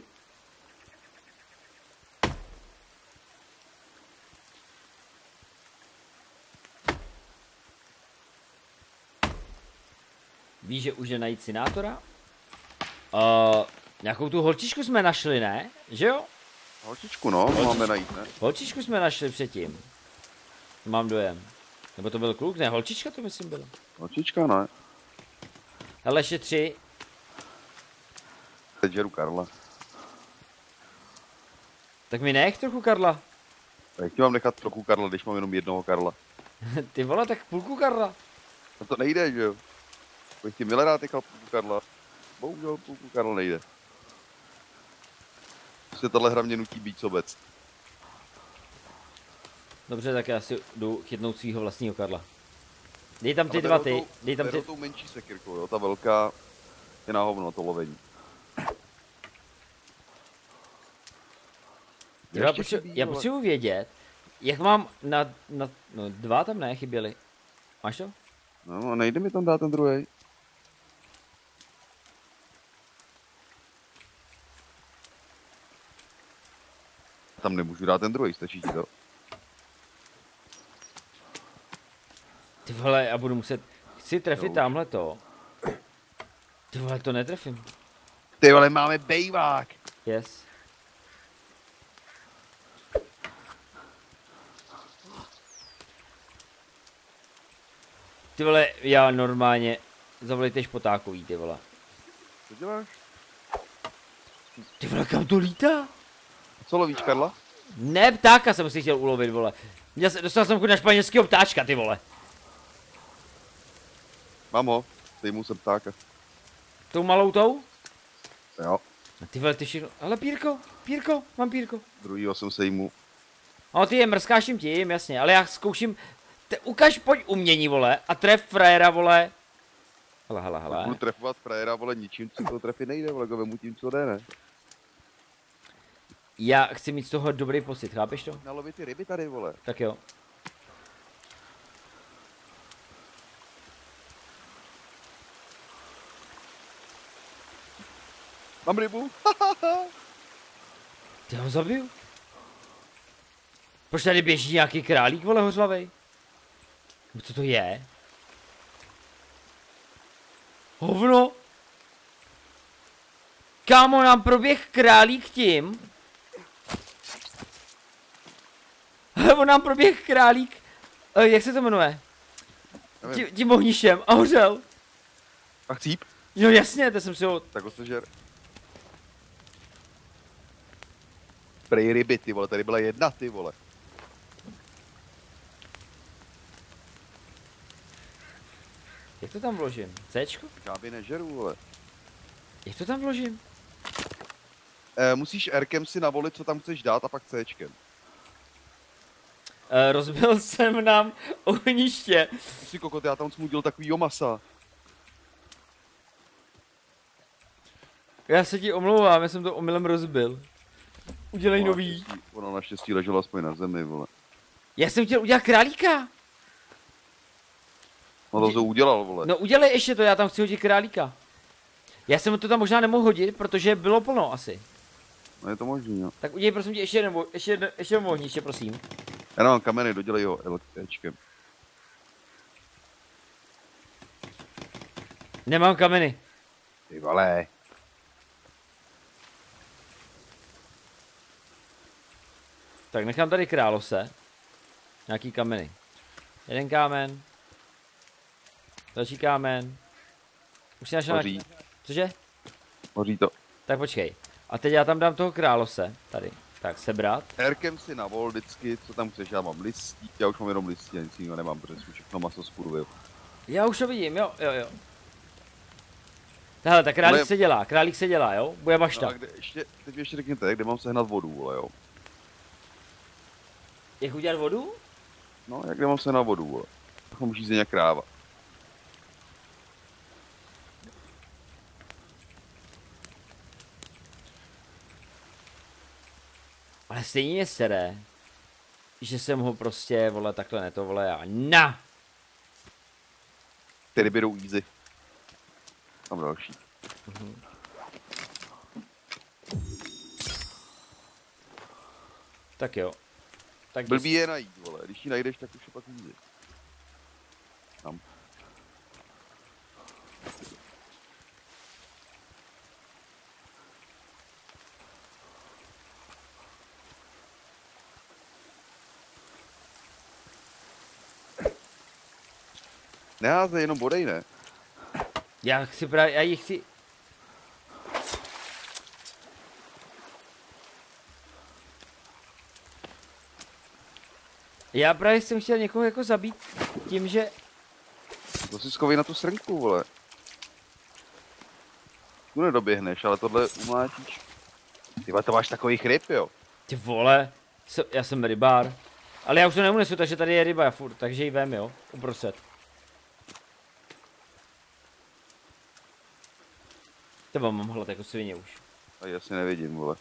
Víš, že už jde najít synátora? Uh, nějakou tu holčičku jsme našli, ne? Že jo? Holčičku, no, Holčičku. máme najít, ne? Holčičku jsme našli předtím. Mám dojem. Nebo to byl kluk? Ne, holčička to myslím byla. Holčička, ne? Hele, ještě tři. Teď žeru Karla. Tak mi nech trochu Karla. Jak ti mám nechat trochu Karla, když mám jenom jednoho Karla? Ty vole, tak půlku Karla. No to nejde, že jo? Bych ti milé rád nechal půlku Karla. Bohužel půlku Karla nejde. Prostě tahle hra mě nutí být sobec. Dobře, tak já si jdu chytnout svýho vlastního Karla. Dej tam ty Ale dva berou ty, tou- dej tam berou ty. tou menší sekirkou, jo? Ta velká je na hovno, to lovení. Já, Ještě potřebuji, chybí, já vole. potřebuji vědět, jak mám na, na, no dva tam ne, chyběly. Máš to? No, nejde mi tam dát ten druhý. Tam nemůžu dát ten druhý, stačí ti to. vole, já budu muset... Chci trefit No. tamhle to. Ty vole, to netrefím. Ty vole, máme bejvák. Yes. Ty vole, já normálně... Zavolejte špotákový, ty vole. Co děláš? Ty vole, kam to lítá? Co lovíš, Karla? Ne, ptáka jsem si chtěl ulovit, vole. Měl jsem, dostal jsem chuť na španělského ptáčka, ty vole. Mám ho. Sejmu se ptáka. Tou malou tou? Jo. A ty vole, ty všechno... Ale pírko, pírko, mám pírko. Druhýho jsem sejmu. No ty je mrskáš tím tím, jasně, ale já zkouším... Te, ukaž, pojď umění, vole, a tref frajera, vole. Hele, hele, hele. Budu trefovat frajera, vole, ničím, co to trefit nejde, vole, go vemu tím, co jde, ne? Já chci mít z toho dobrý pocit, chápeš to? Nalovit ty ryby tady, vole. Tak jo. Mám rybu. Ty ho zabiju. Proč tady běží nějaký králík, vole, hořlavej? Co to je? Hovno. Kámo, nám proběh králík tím. On nám proběh králík. E, jak se to jmenuje? Tí, tím ohništěm a hořel. A chcíp? Jo jasně, to jsem si ho... Tak ho sežer. Prej ryby, ty vole, tady byla jedna, ty vole. Jak to tam vložím? Cčko? Žáby nežeru, vole. Jak to tam vložím? E, musíš Rkem si navolit, co tam chceš dát a pak Cčkem. E, rozbil jsem nám ohniště. Ty si kokot, já tam smudil takovýho masa. Já se ti omlouvám, já jsem to omylem rozbil. Udělej Ono nový. naštěstí- Ono naštěstí leželo aspoň na zemi, vole. Já jsem chtěl udělat králíka. No to to udělal, vole. No udělej ještě to, já tam chci hodit králíka. Já jsem to tam možná nemohl hodit, protože bylo plno asi. No je to možný, jo. Tak udělej prosím tě ještě jedno, ještě jedno, ještě jedno ohniště, prosím. Já nemám kameny, dodělej ho električkem. Nemám kameny. Ty vole. Tak nechám tady králose. Nějaký kameny. Jeden kámen. Další kámen. Už si našel Hoří. nějaký... Cože? Hoří to. Tak počkej. A teď já tam dám toho králose. Tady. Tak sebrat. Rkem si navol vždycky, co tam chceš, já mám listí, já už mám jenom listí, nic jiného nemám, protože jsem všechno maso skurvil. Já už to vidím, jo, jo, jo. Hele, tak králík Ale- se dělá, králík se dělá, jo? Bude No bašta. a kde, ještě, teď mi ještě řekněte, kde mám sehnat vodu, vole, jo. Jak udělat vodu? No, jak kde mám sehnat vodu, vole. Abychom žízeň jak kráva. Ale stejně je seré, že jsem ho prostě, vole, takhle ne to, vole, já, na! Ty ryby jdou easy. Tam další. Tak jo. Tak Blbý je najít, vole, když ji najdeš, tak už je pak easy. Tam. Neházej, jenom bodej, ne? Já chci právě, já ji chci... Já právě jsem chtěl někoho jako zabít tím, že... To si skovej na tu srnku, vole. Tu nedoběhneš, ale tohle umlátíš. Ty vole, to máš takových ryb, jo. Ty vole, jsem, já jsem rybár. Ale já už to neunesu, takže tady je ryba furt, takže ji vem, jo, uprostřed. Teba mám hlad jako svině už. A já si nevidím, vole.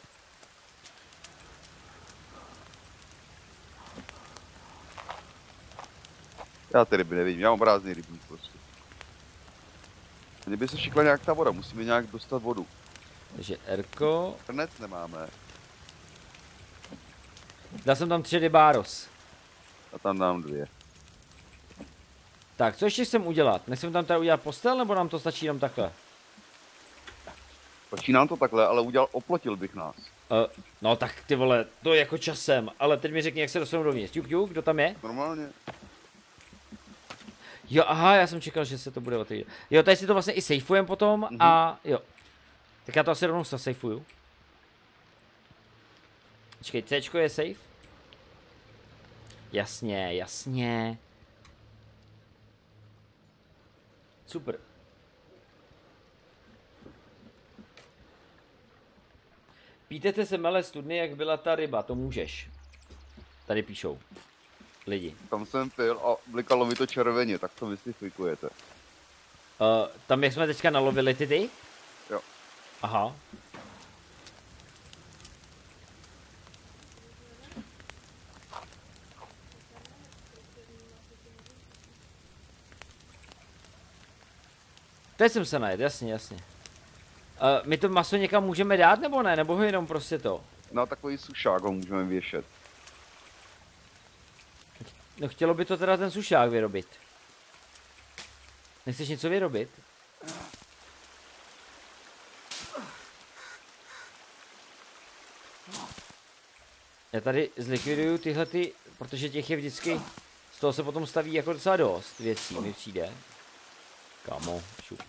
Já ty ryby nevidím, já mám rázný rybník prostě. Mně by se šikla nějak ta voda, musíme nějak dostat vodu. Takže Erko, Hrnec nemáme. dal jsem tam tři rybáros. A tam dám dvě. Tak, co ještě chcem udělat? Nechcem tam tady udělat postel, nebo nám to stačí jenom takhle? Stačí nám to takhle, ale udělal, oplotil bych nás. Uh, no tak ty vole, to je jako časem, ale teď mi řekni, jak se dostanu dovnitř. Juk, juk, kdo tam je? Normálně. Jo, aha, já jsem čekal, že se to bude otevírat. Jo, tady si to vlastně i safeujeme potom mm-hmm. a jo. Tak já to asi rovnou safeuju. Počkej, Cčko je safe? Jasně, jasně. Super. Pítete se mele studny, jak byla ta ryba, to můžeš. Tady píšou. Lidi. Tam jsem pil a blikalo mi to červeně, tak to mystiflikujete. Uh, tam jak jsme teďka nalovili ty ty? Jo. Aha. Teď jsem se najet, jasně, jasně. Uh, my to maso někam můžeme dát nebo ne? Nebo ho jenom prostě to? Na takový sušák ho můžeme věšet. No chtělo by to teda ten sušák vyrobit. Nechceš něco vyrobit? Já tady zlikviduju tyhle ty, protože těch je vždycky, z toho se potom staví jako docela dost věcí, mi přijde. Kamo, šup.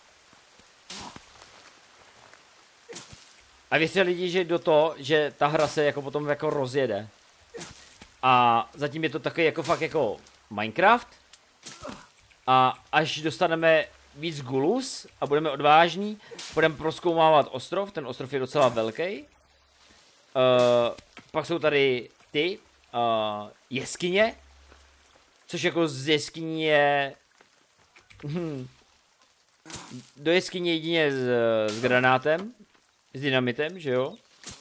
A věřte lidi, že do toho, že ta hra se jako potom jako rozjede. A zatím je to takový jako fakt jako Minecraft. A až dostaneme víc gulus a budeme odvážní, budeme prozkoumávat ostrov, ten ostrov je docela velký. Uh, pak jsou tady ty uh, jeskyně, což jako z jeskyní je... Hmm, do jeskyně jedině s, s granátem, s dynamitem, že jo?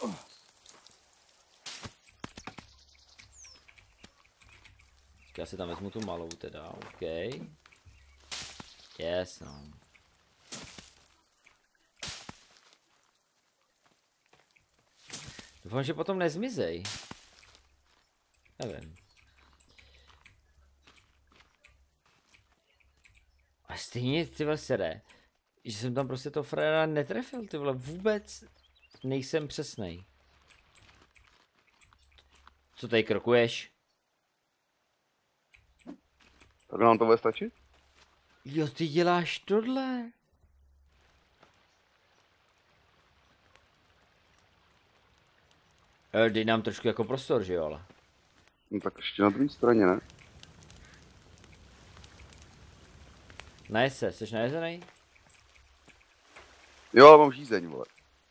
Já si tam vezmu tu malou teda, OK. Yes, no. Doufám, že potom nezmizej. Nevím. A stejně ty vole sere, že jsem tam prostě to frajera netrefil, ty vole, vůbec nejsem přesnej. Co tady krokuješ? Tak nám to bude stačit? Jo, ty děláš tohle. E, dej nám trošku jako prostor, že jo, ale. No tak ještě na druhé straně, ne? Najez se, jsi najezenej? Jo, ale mám žízeň, vole.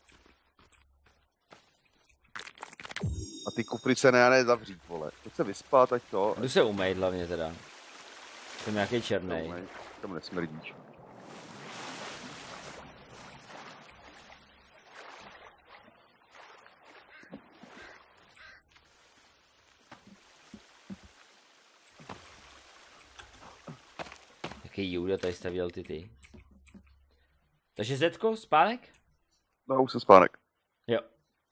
A ty kuprice ne, ne zavřít, vole. Pojď se vyspat, ať to. Jdu se umejt hlavně teda. Jsem nějaký černej. Tam nesmrdíš. Jaký Juda tady stavěl ty ty. Takže Zetko, spánek? No, už se spánek. Jo.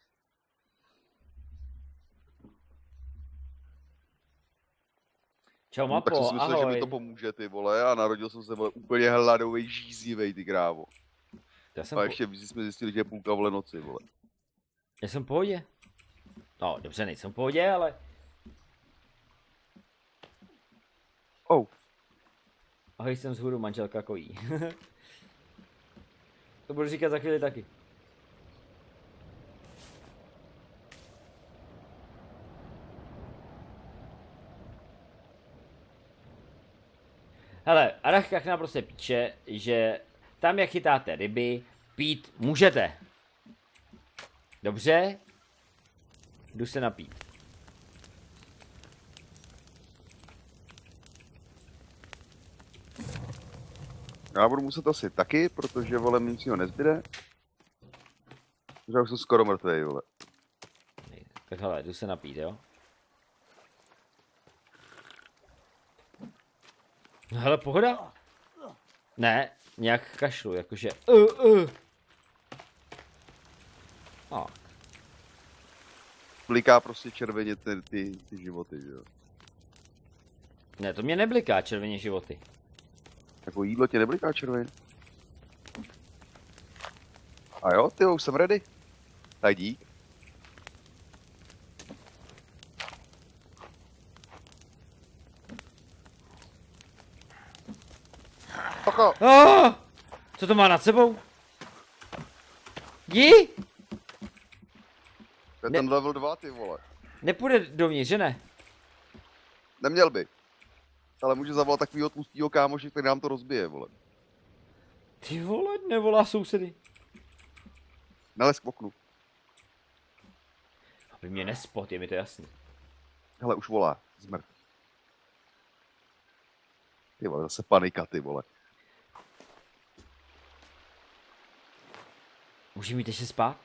Čau No, mapo, tak jsem si myslel, ahoj. že mi to pomůže, ty vole, a narodil jsem se, vole, úplně hladovej, žízivej, ty krávo. Já jsem A po... ještě jsme zjistili, že je půlka vole noci, vole. Já jsem v pohodě. No, dobře, nejsem v pohodě, ale... Oh. Ahoj, jsem z hůru, manželka kojí. To budu říkat za chvíli taky. Hele, Arach Kachna prostě píše, že tam jak chytáte ryby, pít můžete. Dobře? Jdu se napít. Já budu muset asi taky, protože, vole, nic ho nezbyde. Já už jsem skoro mrtvej, vole. Tak hele, jdu se napít, jo? No hele, pohoda. Ne, nějak kašlu, jakože uh, uh. Oh. Bliká prostě červeně ty, ty, ty životy, že jo. Ne, to mě nebliká červeně životy. Jako jídlo tě nebliká červeně. A jo, ty už jsem ready. Tak dík. Pacha! Oh! Co to má nad sebou? Jdi! To je Ne- ten level dva, ty vole. Nepůjde dovnitř, že ne? Neměl by. Ale může zavolat takovýho tlustýho kámoše, který nám to rozbije, vole. Ty vole, nevolá sousedy. Nelez k oknu. Aby mě nespot, je mi to jasný. Hele, už volá. Zmrt. Ty vole, zase panika, ty vole. Může mít ještě spát?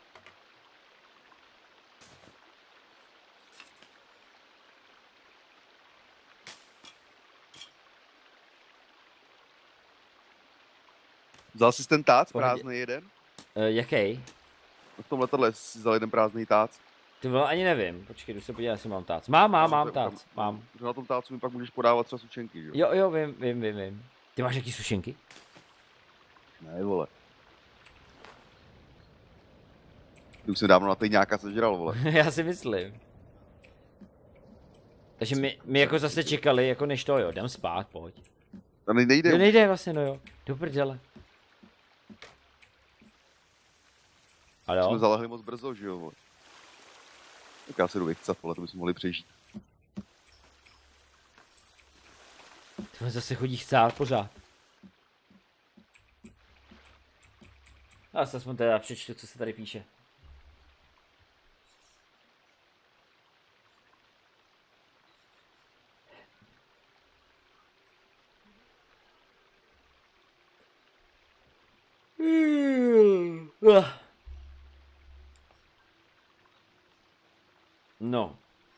Vzal jsi ten tác Pohodě. prázdný jeden? Uh, jaký? V tom letadle jsi vzal jeden prázdný tác. Ty vole, ani nevím. Počkej, jdu se podívat, jestli mám tác. Mám, mám, mám To- tác. tam- Mám. Že na tom tácu mi pak můžeš podávat třeba sušenky, že jo? Jo, jo, vím, vím, vím, vím. Ty máš jaký sušenky? Ne, vole. Ty už si dávno na nějaká sežral, vole. Já si myslím. Takže my, my jako zase čekali, jako než to, jo, jdem spát, pojď. To nejde. Jo, nejde vlastně, no jo. Do prdele. Jsme Alo? zalehli moc brzo, že jo, vole. Tak já si jdu vychcat, vole, to bychom mohli přežít. Ty zase chodí chcát pořád. Já se aspoň teda přečtu, co se tady píše. No.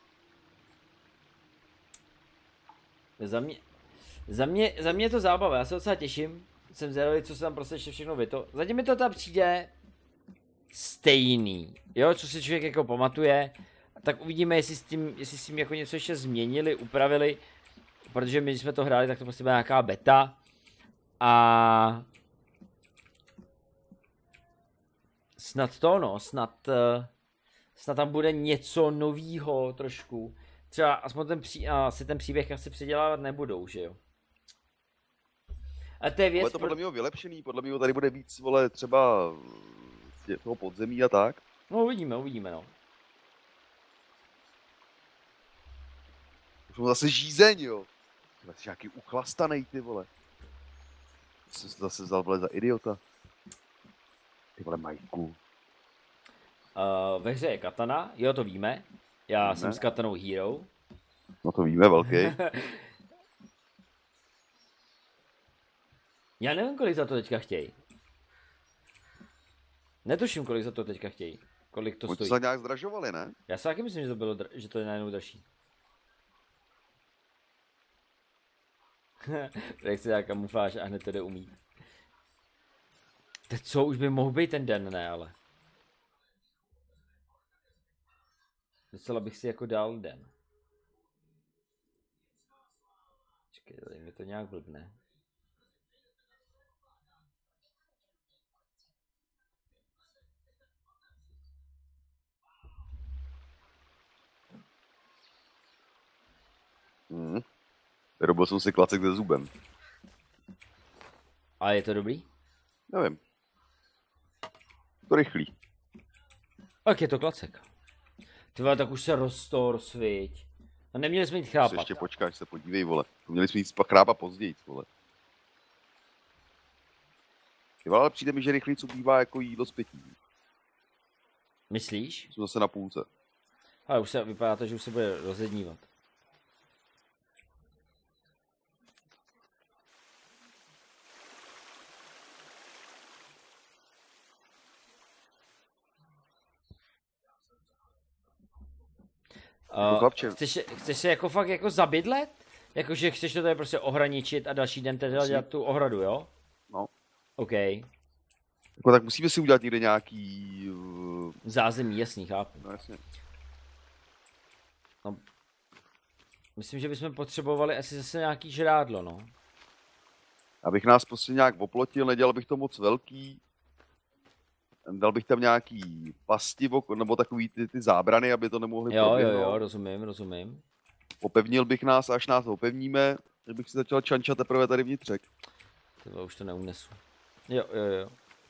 Za mě, za mě, za mě je to zábava, já se docela těším. Jsem zvědavý, co se tam prostě ještě všechno vyto. Zatím mi to tam přijde stejný, jo, co si člověk jako pamatuje. Tak uvidíme, jestli s tím, jestli s tím jako něco ještě změnili, upravili. Protože my, když jsme to hráli, tak to prostě byla nějaká beta. A snad to, no, snad, uh, snad tam bude něco novýho trošku. Třeba aspoň ten, pří, asi ten příběh asi předělávat nebudou, že jo? A to je věc... Ale to podle mě vylepšený, podle mě tady bude víc, vole, třeba tě- toho podzemí a tak. No uvidíme, uvidíme, no. Už mám zase žízeň, jo. Ty jsi nějaký uchlastanej, ty vole. Jsem se zase vzal, vole, za idiota. Ty vole, Majku. Uh, ve hře je katana, jo, to víme. Já Víme. jsem s katanou hero. No to víme, velký. Já nevím, kolik za to teďka chtějí. Netuším, kolik za to teďka chtějí. Kolik to Oni to stojí. za nějak zdražovali, ne? Já si taky myslím, že to bylo, dr- že to je najednou dražší. Tak si dá kamufláž a hned to jde umít. Teď co, už by mohl být ten den, ne ale. Docela bych si jako dal den. Počkej, tady mi to nějak blbne. Mhm. Vyrobil jsem si klacek se zubem. A je to dobrý? Nevím. To rychlý. Tak je to klacek. Ty vole, tak už se roztor, sviť. A neměli jsme jít Se chrápat. ještě počkáš, se podívej, vole. Měli jsme jít pak chrápa později, vole. Ty vole, ale přijde mi, že rychlý co bývá jako jídlo z pití. Myslíš? Jsme zase na půlce. Ale už se vypadá to, že už se bude rozednívat. Jako Uh, chlapče. chceš, chceš se jako fakt jako zabydlet? Jakože chceš to tady prostě ohraničit a další den teda Musím. dělat tu ohradu, jo? No. OK. Jako tak musíme si udělat někde nějaký... Uh, Zázemí, jasný, chápu. no jasně. myslím, že bychom potřebovali asi zase nějaký žrádlo, no. Abych nás prostě nějak oplotil, nedělal bych to moc velký. Dal bych tam nějaký pasti, nebo takový ty, ty zábrany, aby to nemohli Jo, proběhnout. jo, jo, rozumím, rozumím. Opevnil bych nás, až nás opevníme, tak bych si začal čančat teprve tady vnitřek. Tyhle už to neunesu. Jo, jo, jo.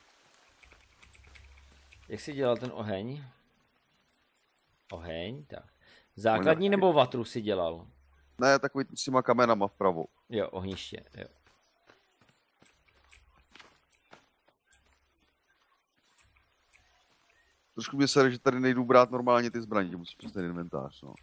Jak jsi dělal ten oheň? Oheň, tak. Základní nebo vatru si dělal? Ne, takový s těma kamenama vpravo. Jo, ohniště, jo. Trošku mě se, že tady nejdu brát normálně ty zbraně, že musíš přes ten inventář, no.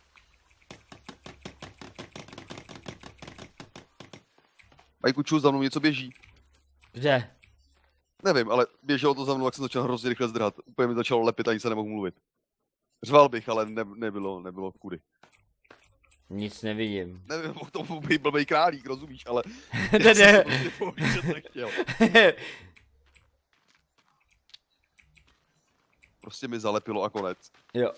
Majku, čus, za mnou něco běží. Kde? Nevím, ale běželo to za mnou, jak jsem začal hrozně rychle zdrhat. Úplně mi začalo lepit, ani se nemohl mluvit. Řval bych, ale ne, nebylo, nebylo kudy. Nic nevidím. Nevím, o tom byl blbej králík, rozumíš, ale... Ne, ne. Prostě mi zalepilo a konec. Jo.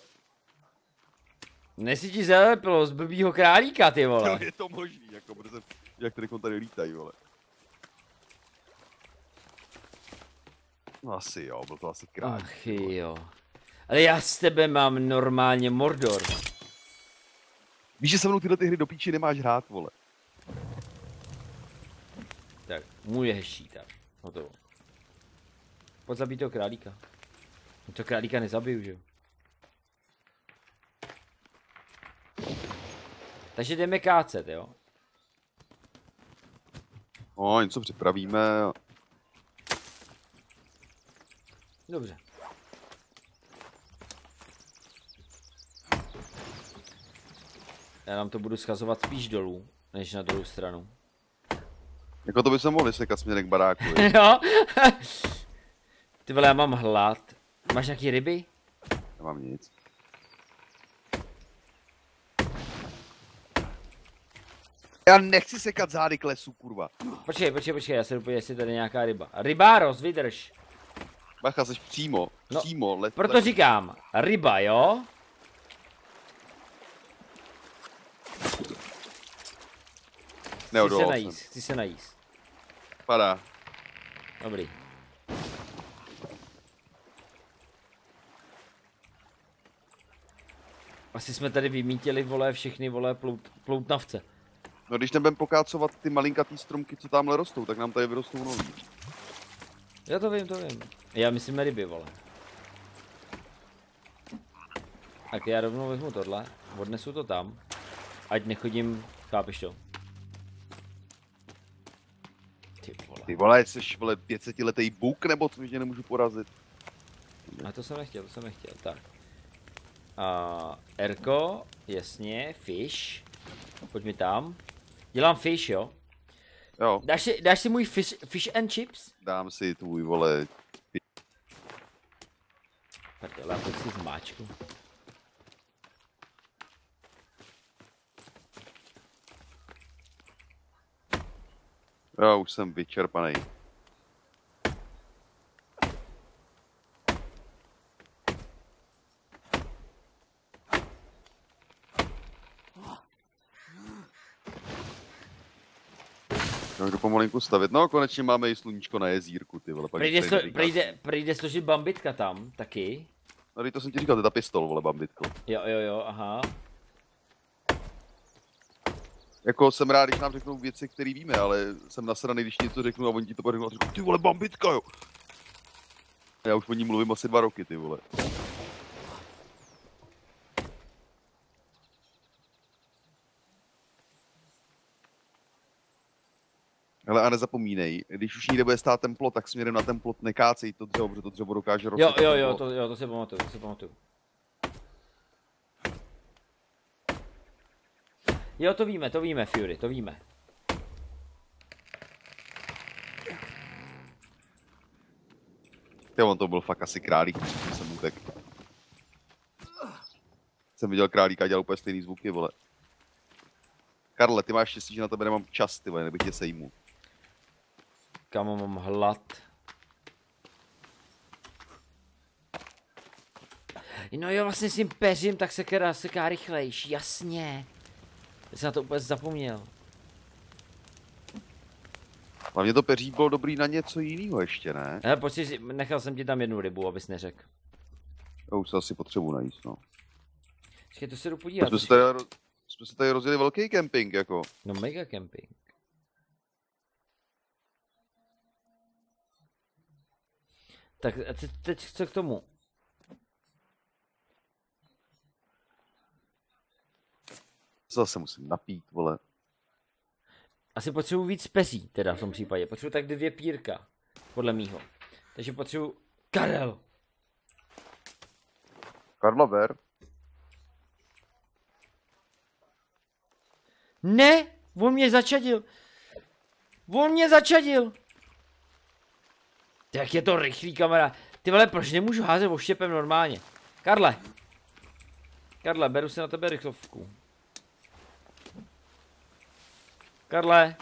Nesi ti zalepilo z blbýho králíka, ty vole. Jo, je to možný, jako, protože jak tady tady lítají, vole. No asi jo, byl to asi králík. Ach jo. Ale já z tebe mám normálně Mordor. Víš, že se mnou tyhle ty hry do píči nemáš hrát, vole. Tak, můj je hezčí, tak. Hotovo. Pojď zabít toho králíka. No to králíka nezabiju, že jo? Takže jdeme kácet, jo? No, něco připravíme. Dobře. Já nám to budu schazovat spíš dolů, než na druhou stranu. Jako to by se mohli sekat směrem k baráku, Jo? Ty vole, já mám hlad. Máš nějaký ryby? Nemám nic. Já nechci sekat zády k lesu, kurva. Počkej, počkej, počkej, já se dopovědět, jestli tady je nějaká ryba. Rybáros, vydrž. Bacha, jsi přímo, No, přímo. Let, Proto let. říkám, ryba, jo? Chci se Neodolal najíst, jsem. chci se najíst. Padá. Dobrý. Asi jsme tady vymítili, vole, všechny, vole, plout, ploutnavce. No když nebudem pokácovat ty malinkatý stromky, co tamhle rostou, tak nám tady vyrostou nový. Já to vím, to vím. Já myslím ryby, vole. Tak já rovnou vezmu tohle, odnesu to tam, ať nechodím, chápeš to? Ty vole. Ty vole, jsi vole pětsetletý buk, nebo co, že nemůžu porazit? A to jsem nechtěl, to jsem nechtěl, tak. A Erko, jasně, fish. Pojď mi tam. Dělám fish, jo? Jo, Dáš si, dáš si můj fish, fish and chips? dám si tvůj, vole, Prdele, pojď si zmáčku. jo, už jsem vyčerpaný. No, jdu pomalinku stavit. No, konečně máme i sluníčko na jezírku, ty vole. Pak Prejde, tady slo, neříkáš. prejde, prejde složit bambitka tam, taky. No, teď to jsem ti říkal, to je ta pistol, vole, bambitko. Jo, jo, jo, aha. Jako jsem rád, když nám řeknou věci, které víme, ale jsem nasraný, když něco řeknu a oni ti to řeknou a řeknou, ty vole, bambitka, jo. A já už o ní mluvím asi dva roky, ty vole. Hele, a nezapomínej, když už někde bude stát ten plot, tak směrem na ten plot nekácej to dřevo, protože to dřevo dokáže Jo, rozsvět. jo, jo, to, jo, to si pamatuju, to si pamatuju. Jo, to víme, to víme, Fury, to víme. Jo, on to byl fakt asi králík, když jsem utek. Jsem viděl králíka a dělal úplně stejný zvuky, vole. Karle, ty máš štěstí, že na tebe nemám čas, ty vole, nebych tě sejmu. Kamo, mám hlad. No jo, vlastně s tím peřím, tak se kera seká rychlejší, jasně. Já jsem na to úplně zapomněl. Hlavně to peří bylo dobrý na něco jiného ještě, ne? Hele, počkej, si- nechal jsem ti tam jednu rybu, abys neřekl. Já už se asi potřebuji najíst, no. Počkej, to se jdu podívat. Jsme se tady, roz- jsme se tady rozjeli velký kemping, jako. No mega camping. Tak a teď, teď co k tomu? Zase musím napít, vole. Asi potřebuji víc peří, teda v tom případě. Potřebuji tak dvě pírka, podle mýho. Takže potřebuji... Karel! Karla ver. Ne! On mě začadil! On mě začadil! Jak je to rychlý, kamera. Ty vole, proč nemůžu házet oštěpem normálně? Karle! Karle, beru si na tebe rychlovku. Karle!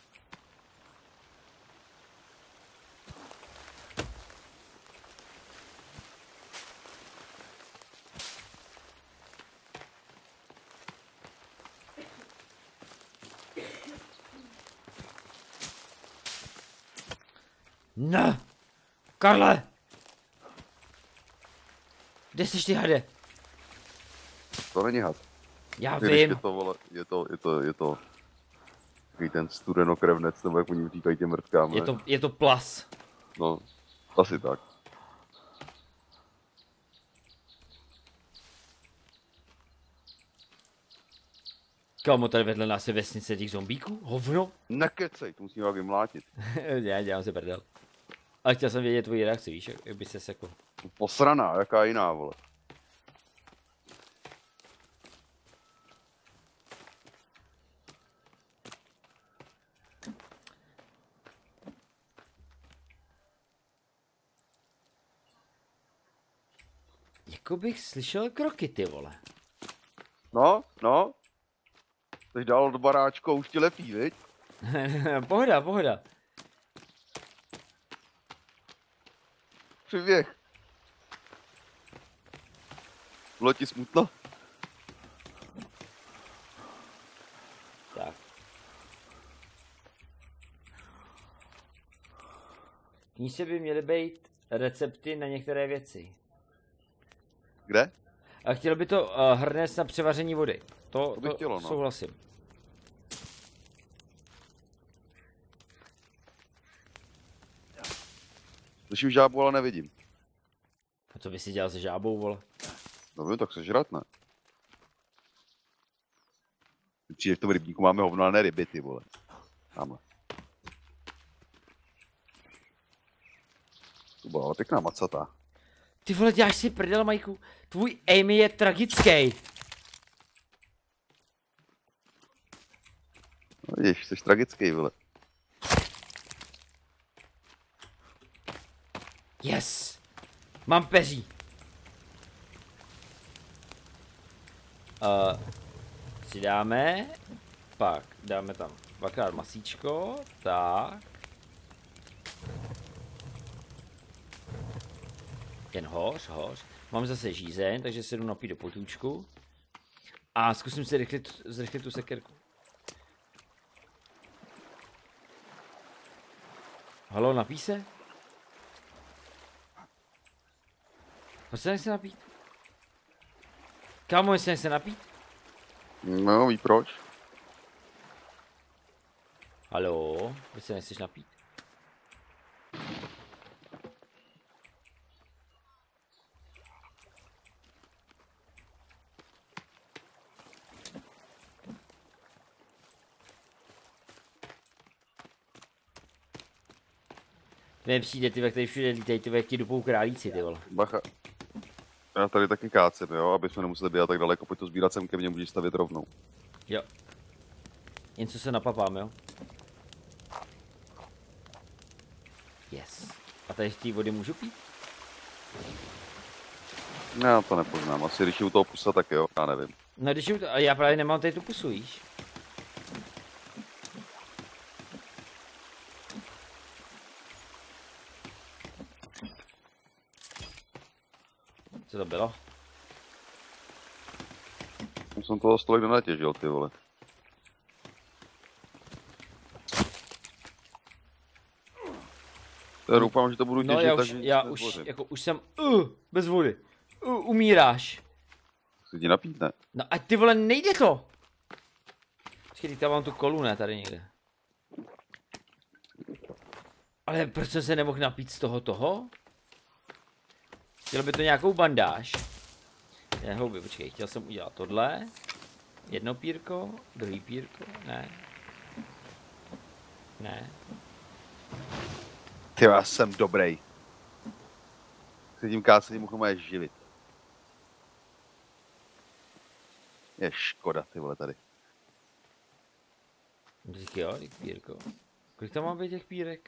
No! Karle! Kde jsi ty, hade? To není had. Já Když vím. Je to, vole, je to, je to, je to... Takový ten studenokrevnec, nebo jak oni říkají těm mrtkám, Je ne? to, je to plas. No, asi tak. Kámo, tady vedle nás je vesnice těch zombíků? Hovno? Nekecej, to musím jak vymlátit. Já dělám si prdel. A chtěl jsem vědět tvoji reakci, víš, jak by se sekl. Posraná, jaká jiná, vole. Jako bych slyšel kroky, ty vole. No, no. Jsi dál od baráčko, už ti lepí, viď? Pohoda, pohoda. Přiběh. Bylo ti smutno? Tak. V knížce by měly být recepty na některé věci. Kde? A chtěl by to uh, hrnec na převaření vody. To, To by to chtělo, no. souhlasím. Slyším žábu, ale nevidím. A co by si dělal se žábou, vole? No vím, tak sežrat, ne? Přijde, v tom rybníku máme hovno, ale ne ryby, ty vole. Tamhle. To byla pěkná macata. Ty vole, děláš si prdel, Majku. Tvůj aim je tragický. No vidíš, jsi tragický, vole. Yes. Mám peří. Uh, přidáme. Pak dáme tam dvakrát masíčko. Tak. Jen hoř, hoř. Mám zase žízeň, takže se jdu napít do potůčku. A zkusím si rychlit, zrychlit tu sekerku. Halo, napí se? Proč se nechce napít? Kámo, jestli nechce napít? No, ví proč? Halo, proč se nechceš napít? Nepřijde, ty ve, který všude lítají, ty ve, jak ti dupou králíci, ty vole. Bacha. Já tady taky kácem, jo, aby jsme nemuseli běhat tak daleko, pojď to sbírat sem ke mně, můžeš stavět rovnou. Jo. Jen co se napapám, jo. Yes. A tady z té vody můžu pít? Já to nepoznám, asi když je u toho pusa, tak jo, já nevím. No když ju, a já právě nemám tady tu pusu, víš? Co to bylo? Už jsem toho stolik nenatěžil, ty vole. Já doufám, že to budu těžit, no já už, takže já už, jako už jsem, uh, bez vody. Uh, umíráš. Se ti napít, ne? No a ty vole, nejde to. Počkej, tam mám tu kolu, ne, tady někde. Ale proč jsem se nemohl napít z toho toho? Chtěl by to nějakou bandáž. Ne, houby, počkej, chtěl jsem udělat tohle. Jedno pírko, druhý pírko, ne. Ne. Ty, já jsem dobrý. Se tím kácením mohu moje živit. Je škoda, ty vole, tady. Díky jo, díky pírko. Kolik tam má být těch pírek?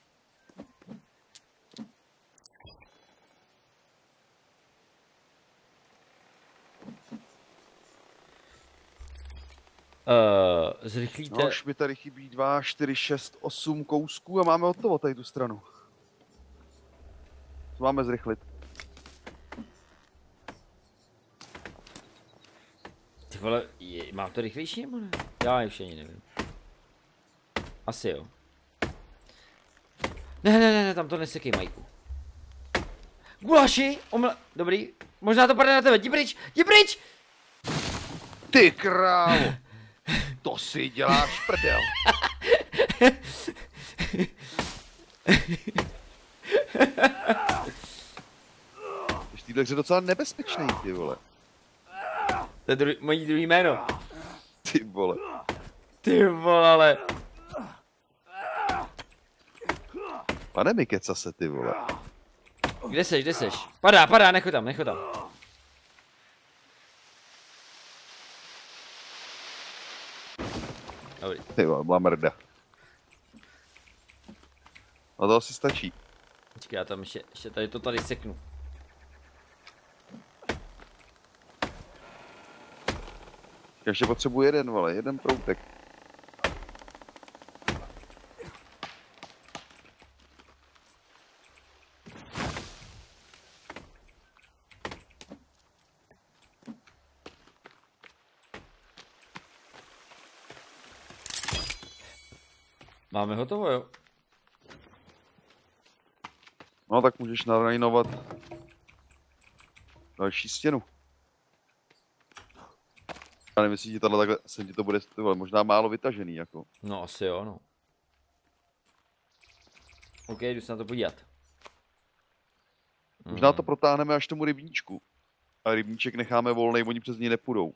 Uh, zrychlíte... No, už mi tady chybí dva, čtyři, šest, osm kousků a máme hotovo tady tu stranu. Co máme zrychlit? Ty vole, je, mám to rychlejší nebo ne? Já už ani nevím. Asi jo. Ne, ne, ne, ne, tam to nesekej, Majku. Gulaši, omle... Dobrý, možná to padne na tebe, jdi pryč, jdi pryč! Ty krávo! To si děláš prdel. Ještě týhle je docela nebezpečný, ty vole. To je druhý, mojí druhý jméno. Ty vole. Ty vole, ale... Pane mi keca se, ty vole. Kde seš, kde seš? Padá, padá, necho tam, necho tam. Dobrý. Ty vole, byla mrda. No to asi stačí. Počkej, já tam ještě, ještě tady to tady seknu. Ještě potřebuji jeden, vole, jeden proutek. Máme hotovo, jo? No tak můžeš narajnovat další stěnu. Já nevím, jestli ti tohle takhle, se ti to bude, tyhle, možná málo vytažený, jako. No asi jo, no. OK, jdu se na to podívat. Možná to protáhneme až tomu rybníčku. A rybníček necháme volnej, oni přes něj nepůjdou.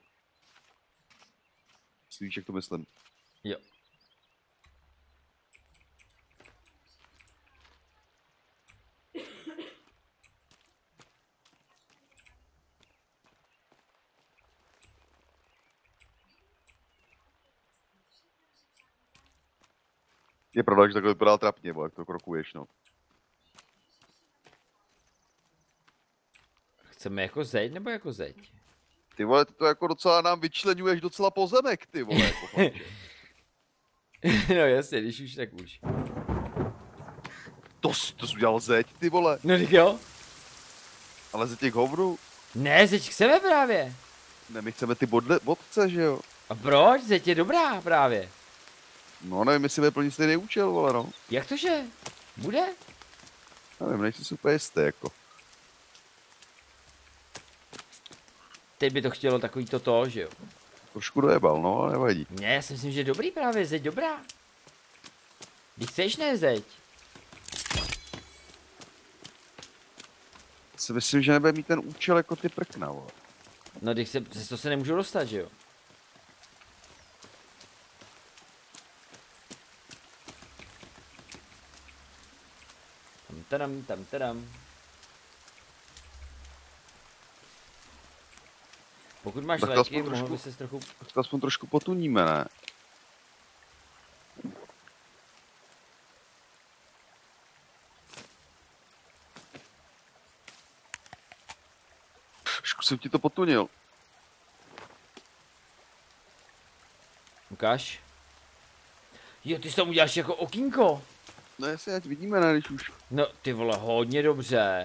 Víš, jak to myslím? Jo. Je pravda, že takhle vypadá trapně, bo jak to krokuješ, no. Chceme jako zeď nebo jako zeď? Ty vole, ty to jako docela nám vyčleňuješ docela pozemek, ty vole, jako fakt. No jasně, když už, tak už. To, to jsi udělal zeď, ty vole. No tak jo. Ale ze těch hovnů? Ne, zeď chceme právě. Ne, my chceme ty bodle, bodce, že jo? A proč? Zeď je dobrá právě. No nevím, jestli bude plnit stejný účel, vole, no. Jak to, že? Bude? Nevím, nejsi si úplně jistý, jako. Teď by to chtělo takový to to, že jo? Trošku dojebal, no, ale nevadí. Ne, já si myslím, že je dobrý právě, zeď dobrá. Ty chceš, ne zeď? Si myslím, že nebude mít ten účel jako ty prkna, vole. No, když se, to se nemůžu dostat, že jo? Tam tadam, tam tadam. Pokud máš Tak to léky, aspoň mohl trošku- by ses trochu... Tak to aspoň trošku potuníme, ne? Trošku jsem ti to potunil. Ukáž. Jo, ty jsi tam uděláš jako okýnko. No jestli ať vidíme, ne, když už. No, ty vole, hodně dobře.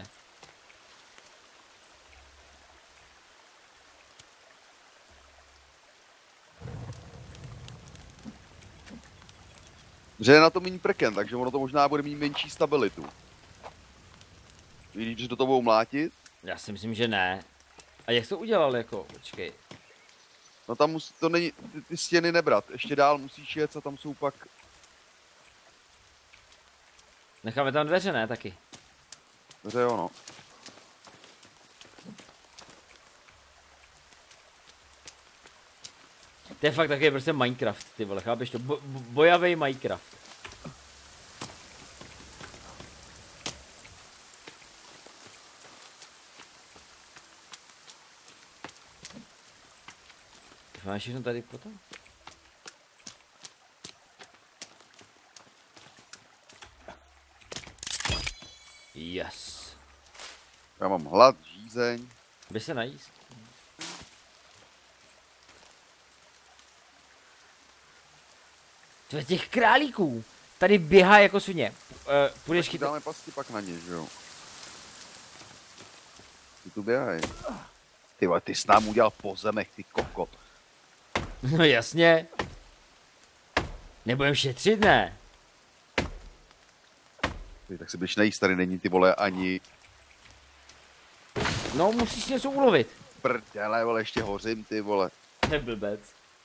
Že je na to méně prken, takže ono to možná bude mít menší stabilitu. Víš, že do toho budou mlátit? Já si myslím, že ne. A jak to udělal jako? Počkej. No tam musí, to není, ty, ty stěny nebrat. Ještě dál musíš jet a tam jsou pak... Necháme tam dveře, ne? Taky. Dveře jo, no. To je fakt taky prostě Minecraft, ty vole, chápeš to? Bo bojavej Minecraft. Máš všechno tady potom? Yes. Já mám hlad, žízeň. By se najíst. To je těch králíků. Tady běhá jako svině. Uh, půjdeš chytat. Dáme pasti pak na ně, že jo? Ty tu běhaj. Ty vole, ty jsi nám udělal pozemek, ty koko. No jasně. Nebudem šetřit, ne? Ty, tak si běž nejíst, tady není ty vole ani... No musíš něco ulovit. Prdele, vole, ještě hořím, ty vole. To je blbec.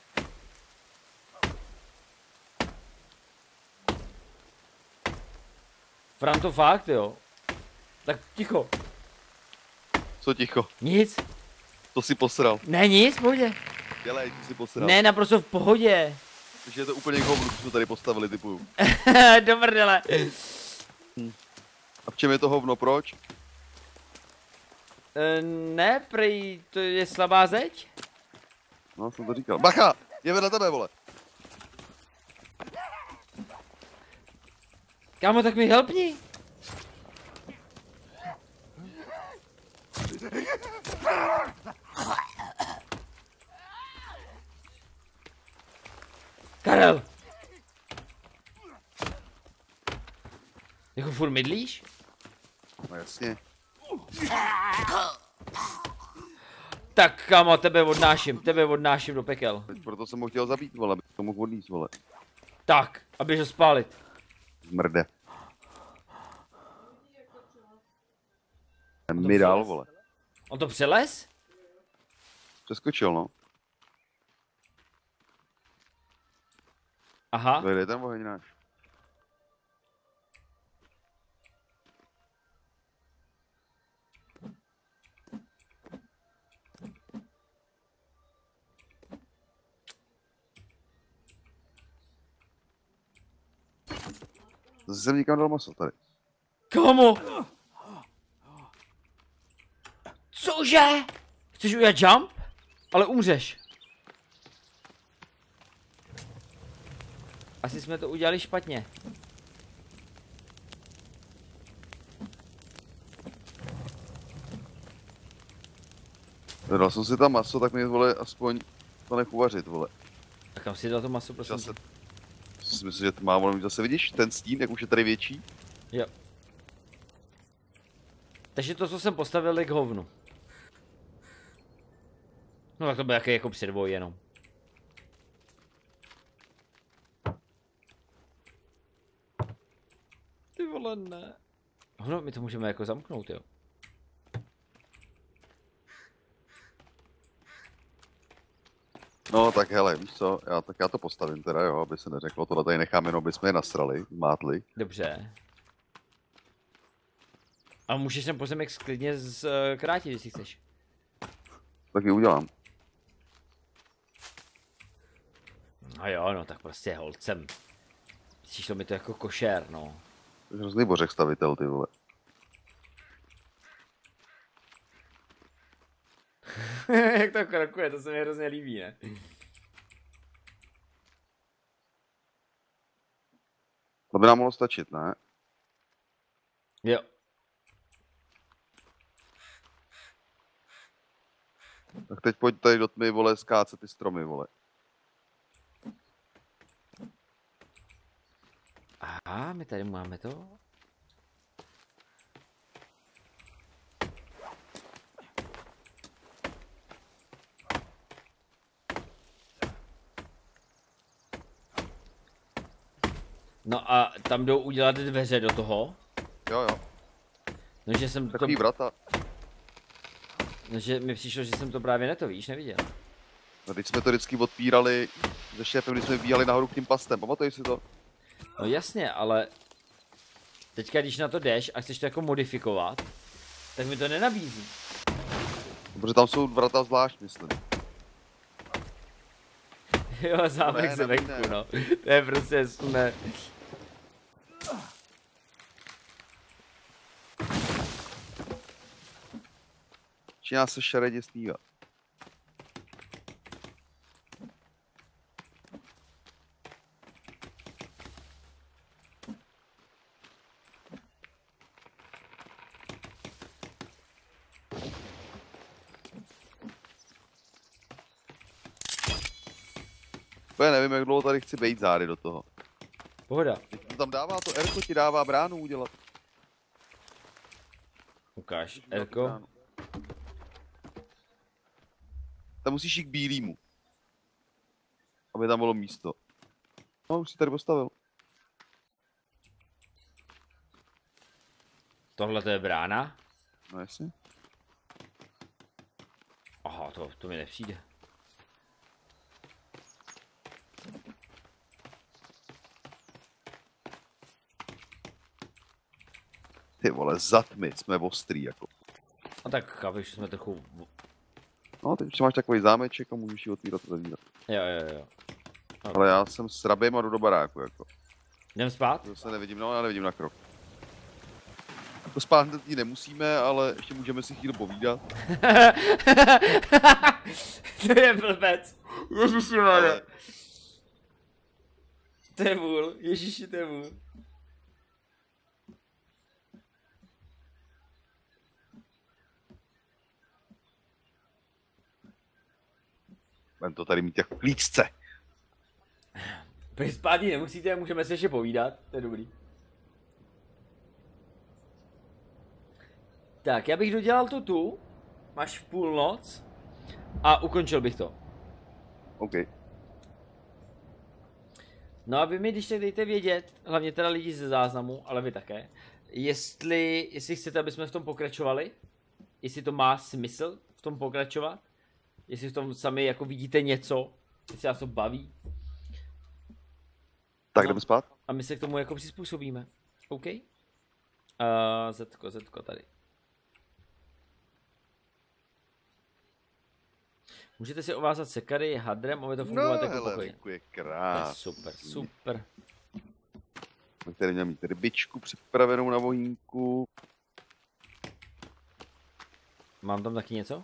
Fran to fakt, jo. Tak ticho. Co ticho? Nic. To si posral. Ne, nic, v pohodě. Dělej, ty si posral. Ne, naprosto v pohodě. Takže je to úplně k hovnu, co jsme tady postavili, typu. Do prdele. A v čem je to hovno, proč? E, ne, prej, to je slabá zeď? No, jsem to říkal. Bacha! Je vedle tebe, vole. Kámo, tak mi helpni. Karel! Jako furt mydlíš? No jasně. Tak kámo, tebe odnáším, tebe odnáším do pekel. Teď proto jsem ho chtěl zabít, vole, abych to mohl odníst, vole. Tak, a běž ho spálit. Zmrde. Ten mi dal, vole. On to přelez? Přeskočil, no. Aha. Kde je ten oheň náš? Zase jsem nikam dal maso tady. Kámo! Cože? Chceš udělat jump? Ale umřeš. Asi jsme to udělali špatně. Dal jsem si tam maso, tak mi, vole, aspoň to nech uvařit, vole. A kam si dal to maso, prosím? Zase, si myslím, že to má, vole, zase vidíš ten stín, jak už je tady větší? Jo. Takže to, co jsem postavil, je k hovnu. No tak to byl jaký jako předvoj jenom. Ty vole, ne. Hovno, my to můžeme jako zamknout, jo. No tak hele, víš co, já, tak já to postavím teda, jo, aby se neřeklo, tohle tady necháme jenom, aby jsme je nasrali, mátli. Dobře. A můžeš ten pozemek sklidně zkrátit, jestli chceš. Tak ji udělám. No jo, no tak prostě holcem. Přišlo mi to jako košer, no. To je hrozný bořek stavitel, ty vole. Jak to krokuje, to se mi hrozně líbí, ne? To by nám mohlo stačit, ne? Jo. Tak teď pojď tady do tmy, vole, skácet ty stromy, vole. Aha, my tady máme to. No a tam jdou udělat dveře do toho. Jo, jo. No, že jsem Takový to... vrata. No, že mi přišlo, že jsem to právě neto, víš, neviděl. No, teď jsme to vždycky odpírali se šéfem, když jsme bíhali nahoru k tím pastem, pamatuješ si to? No jasně, ale... Teďka, když na to jdeš a chceš to jako modifikovat, tak mi to nenabízí. Protože tam jsou vrata zvlášť, myslím. Jo, zámek Ne, se ne, venku, ne. no. To je prostě ne. Začíná se šeredě snívat. Já nevím, jak dlouho tady chci bejt zády do toho. Pohoda. Teď to tam dává, to Erko ti dává bránu udělat. Ukáž, Erko. Tam musíš jít k bílýmu. Aby tam bylo místo. No, už si tady postavil. Tohle to je brána? No jasně. Aha, to, to mi nepřijde. Ty vole, za tmy jsme ostrý jako. A tak chápeš, že jsme trochu... No, teď už máš takový zámeček a můžeš ji otvírat a zavírat. Jo, jo, jo. Okay. Ale já jsem s rabem a jdu do baráku jako. Jdem spát? To se nevidím, no já nevidím na krok. Jako spát hned ní nemusíme, ale ještě můžeme si chvíli povídat. To je blbec. Ježišimarja. Ale... To je vůl, ježiši, to je vůl. Budeme to tady mít jako klíčce. Prý spát nemusíte, můžeme se ještě povídat, to je dobrý. Tak, já bych dodělal tu tu, máš v půlnoc a ukončil bych to. OK. No a vy mi když tak dejte vědět, hlavně teda lidi ze záznamu, ale vy také, jestli, jestli chcete, aby jsme v tom pokračovali, jestli to má smysl v tom pokračovat, jestli v tom sami jako vidíte něco, jestli vás to baví. Tak No. jdeme spát? A my se k tomu jako přizpůsobíme. OK? Uh, zetko, zetko tady. Můžete si ovázat sekary hadrem, aby to fungovat no, jako hele, pokojně. Miku je To je krás. super, super. My tady měl mít rybičku připravenou na vohínku. Mám tam taky něco?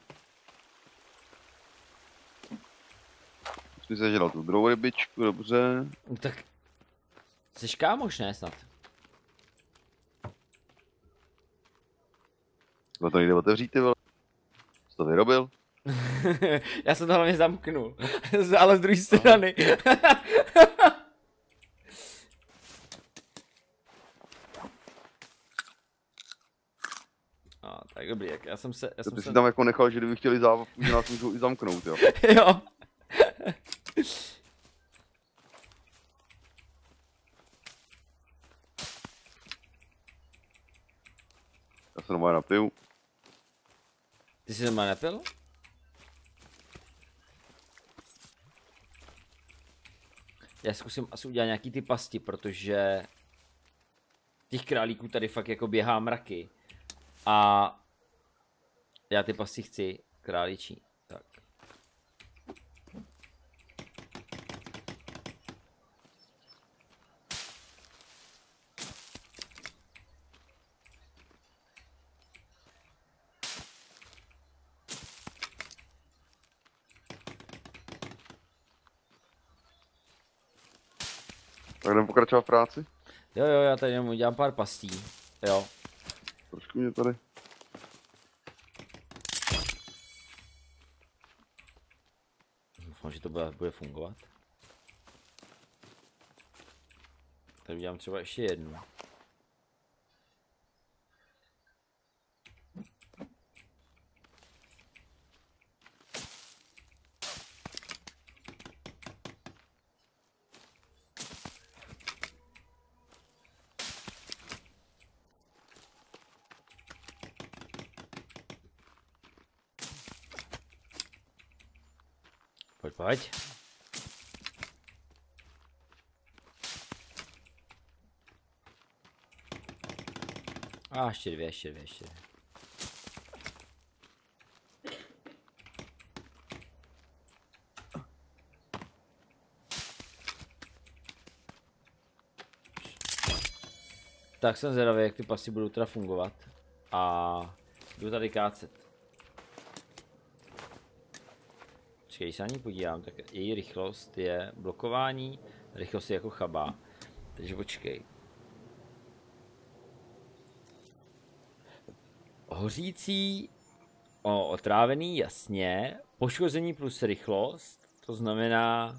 Už mi sežral tu druhou rybičku, dobře. No tak... Jsi kámoš, ne snad? Bylo to nejde otevřít, ty vole. Jsi to vyrobil? Já jsem to hlavně zamknul. Ale z druhé strany. A tak dobrý, jak já jsem se... Já To jsem ty se... si tam jako nechal, že kdyby chtěli závav, že nás můžou i zamknout, jo. Jo. Já se normálně napiju. Ty jsi normálně nepil? Já zkusím asi udělat nějaký ty pasti, protože těch králíků tady fakt jako běhá mraky. A já ty pasti chci králičí. Tak. Tak jdeme pokračovat v práci. Jo, jo, já tady jenom udělám pár pastí. Jo. Trošku mě tady. Doufám, že to bude, bude fungovat. Tady udělám třeba ještě jednu. Pojď, pojď. A ještě dvě, ještě dvě, ještě dvě. Tak jsem zvědavý, jak ty pasy budou teda fungovat. A jdu tady kácet. Počkej, když se na ní podívám, tak její rychlost je blokování, rychlost je jako chabá. Takže počkej. Hořící, o, otrávený, jasně. Poškození plus rychlost, to znamená,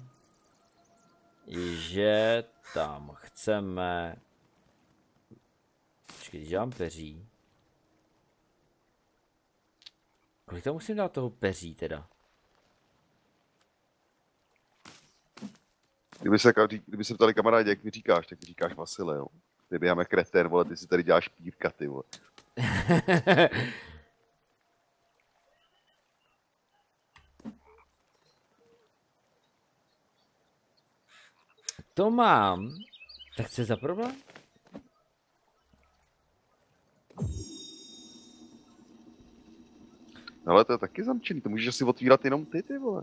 že tam chceme... Počkej, když dám peří. Kolik tam musím dát toho peří teda? Kdyby se, kdyby se ptali kamarádi, jak mi říkáš, tak mi říkáš Vasile, jo. Ty běháme kretén, vole, ty si tady děláš pírka, ty vole. To mám. Tak co je za problém? Ale to je taky zamčený, to můžeš asi otvírat jenom ty, ty vole.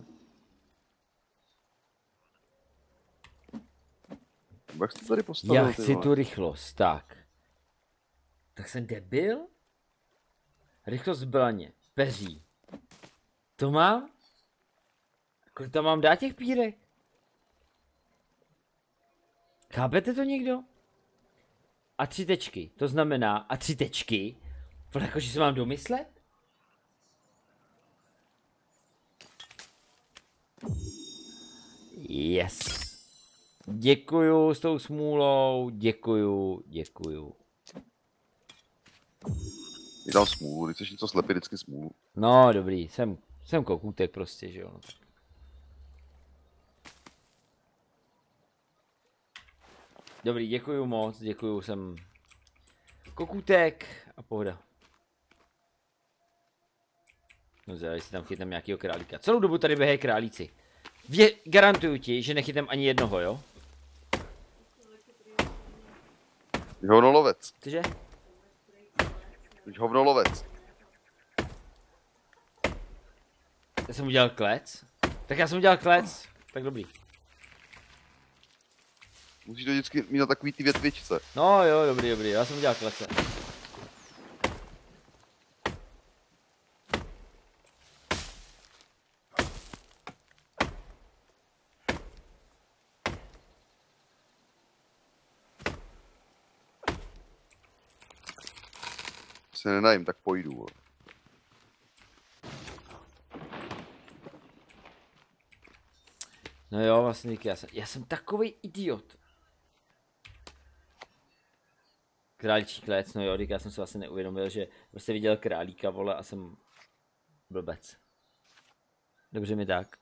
Jak jsi to tady postavil, Já ty chci vole? tu rychlost, tak. Tak jsem debil? Rychlost zbraně, peří. To mám? Kolik tam mám dát těch pírek? Chápete to někdo? A tři tečky, to znamená, a tři tečky? Vole, jakože se mám domyslet? Yes. Děkuju s tou smůlou, děkuju, děkuju. Je tam smůlu, když chceš něco slepit, vždycky smůlu. No dobrý, jsem, jsem kokůtek prostě, že jo. Dobrý, děkuju moc, děkuju, jsem kokůtek a pohoda. No zjistě, jestli tam chytám nějakýho králíka. Celou dobu tady běhají králíci. Vě, garantuju ti, že nechytám ani jednoho, jo? Jsi hovnolovec. Cože? Jsi hovnolovec. Já jsem udělal klec? Tak já jsem udělal klec. Tak dobrý. Musíš to vždycky mít na takový ty větvičce. No jo, dobrý, dobrý, já jsem udělal klece. Se nenajím, tak pojdu. Vole. No jo, vlastně já jsem, já jsem takovej idiot. Králičí klec, no jo, já jsem se vlastně neuvědomil, že prostě viděl králíka, vole, a jsem blbec. Dobře mi tak.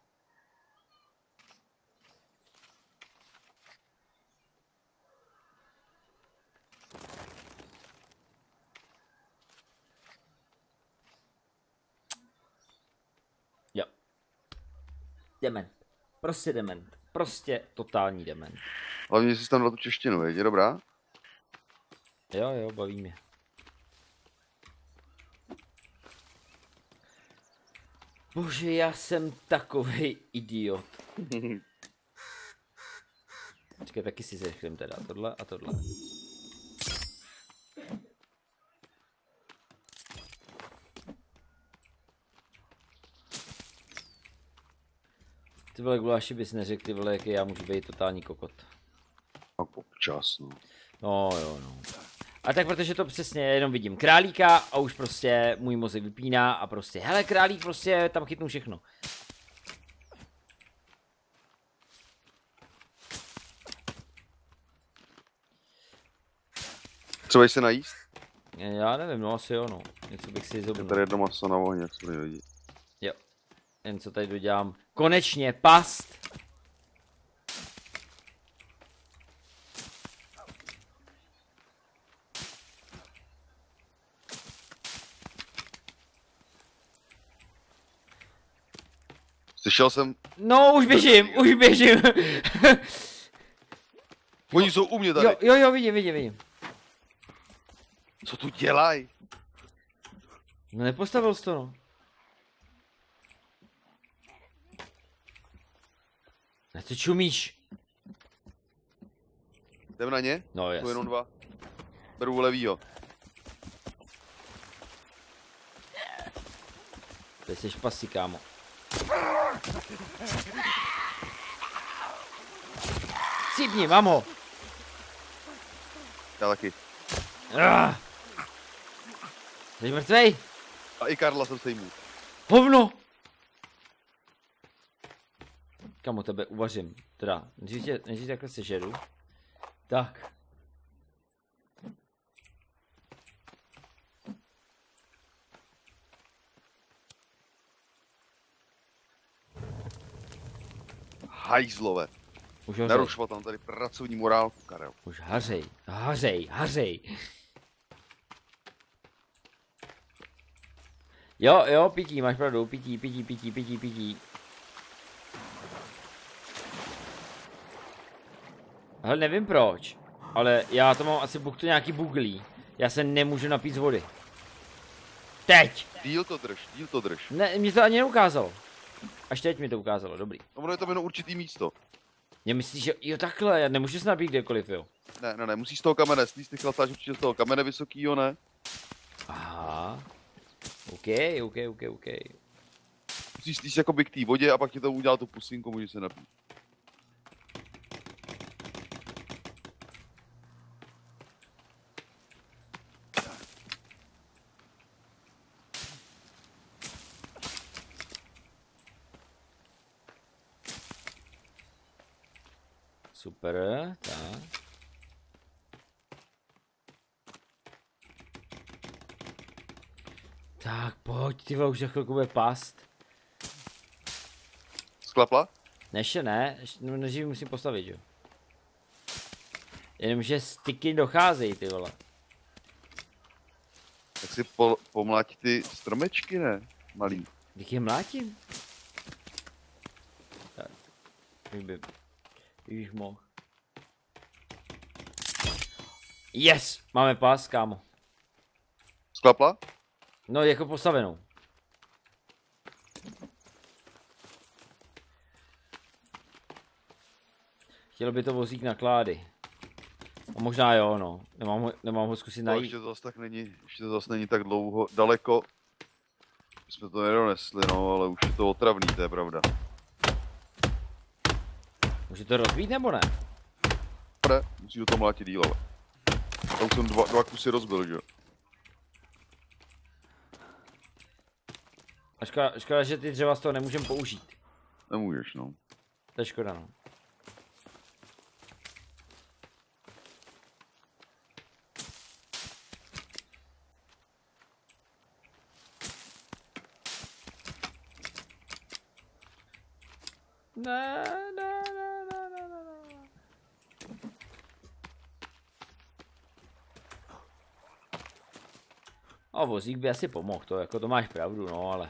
Jo. Dement. Prostě dement. Prostě totální dement. Hlavně, že jsi tam na tu češtinu, je dobrá? Jo, jo, baví mě. Bože, já jsem takový idiot. Počkej, taky si zrychlím teda tohle a tohle. Ty vole, Guláši bys neřekl, ty vole, jaký já můžu být totální kokot. A občas, no. No jo, no. A tak protože to přesně jenom vidím králíka a už prostě můj mozek vypíná a prostě, hele, králík, prostě tam chytnu všechno. Třeba se najíst? Já nevím, no asi jo, no. Něco bych si Je zobnul. tady jedno maso na ohni, jak se tady hodí. Jo. Jen co tady dodělám. Konečně past. Slyšel jsem... No, už běžím, už běžím. Oni jsou u mě tady. Jo, jo, jo, vidím, vidím, vidím. Co tu dělají? No nepostavil jsi to, no. Na co čumíš? Jdem na ně? No Jsou jasně. jenom dva. Beru levýho. Ty jsi špasí, kámo. Cípni, mám ho. Já taky. Ah. Jsi mrtvej? A i Karla jsem sejmul. Hovno! Kamo, tebe uvařím. Teda, než tě, než tě takhle sežeru. Tak. Hajzlové. Už hořej. Narušovat tam tady pracovní morálku, Karel. Už hařej. Hařej, hařej. Jo, jo, pití, máš pravdu. Pití, pití, pití, pití, pití. Hele, nevím proč, ale já to mám asi buchtu nějaký buglí. Já se nemůžu napít z vody. Teď! Díl to drž, díl to drž. Ne, mě to ani neukázalo. Až teď mi to ukázalo, dobrý. No, ono je tam jenom určitý místo. Já myslíš, že jo takhle, já nemůžu se napít kdekoliv, jo. Ne, ne, ne, musíš z toho kamene, slíz ty chlapáč určitě z toho kamene vysokýho, ne? Aha. OK, OK, OK, OK. Musíš slíz jakoby k té vodě a pak ti to udělá tu pusinku, můžeš se napít. Super, tak. Tak pojď, ty vole, už za chvilku bude past. Sklapla? Ne, ještě ne, ještě, no, než ji musím postavit, jo. Jenomže styky docházejí, ty vole. Tak si po, pomlátí ty stromečky, ne? Malý. Když je mlátím? Tak, už by, už mohl. Yes, máme pás, kámo. Sklapla? No, jako postavenou. Chtěl by to vozík na klády. A možná jo, no. Nemám ho, nemám ho zkusit No, najít. ještě to zase tak není, ještě to zase není tak dlouho, daleko. My jsme to nedonesli, no, ale už je to otravný, to je pravda. Může to rozbít nebo ne? Ne, musí do toho mlátit díl, ale. Tam jsem dva, dva kusy rozbil, že jo. A škoda, škoda, že ty dřeva z toho nemůžeme použít. Nemůžeš, no. To je škoda, no. Ne, ne, ne, ne, ne, ne. A vozík by asi pomohl, to jako to máš pravdu, no, ale...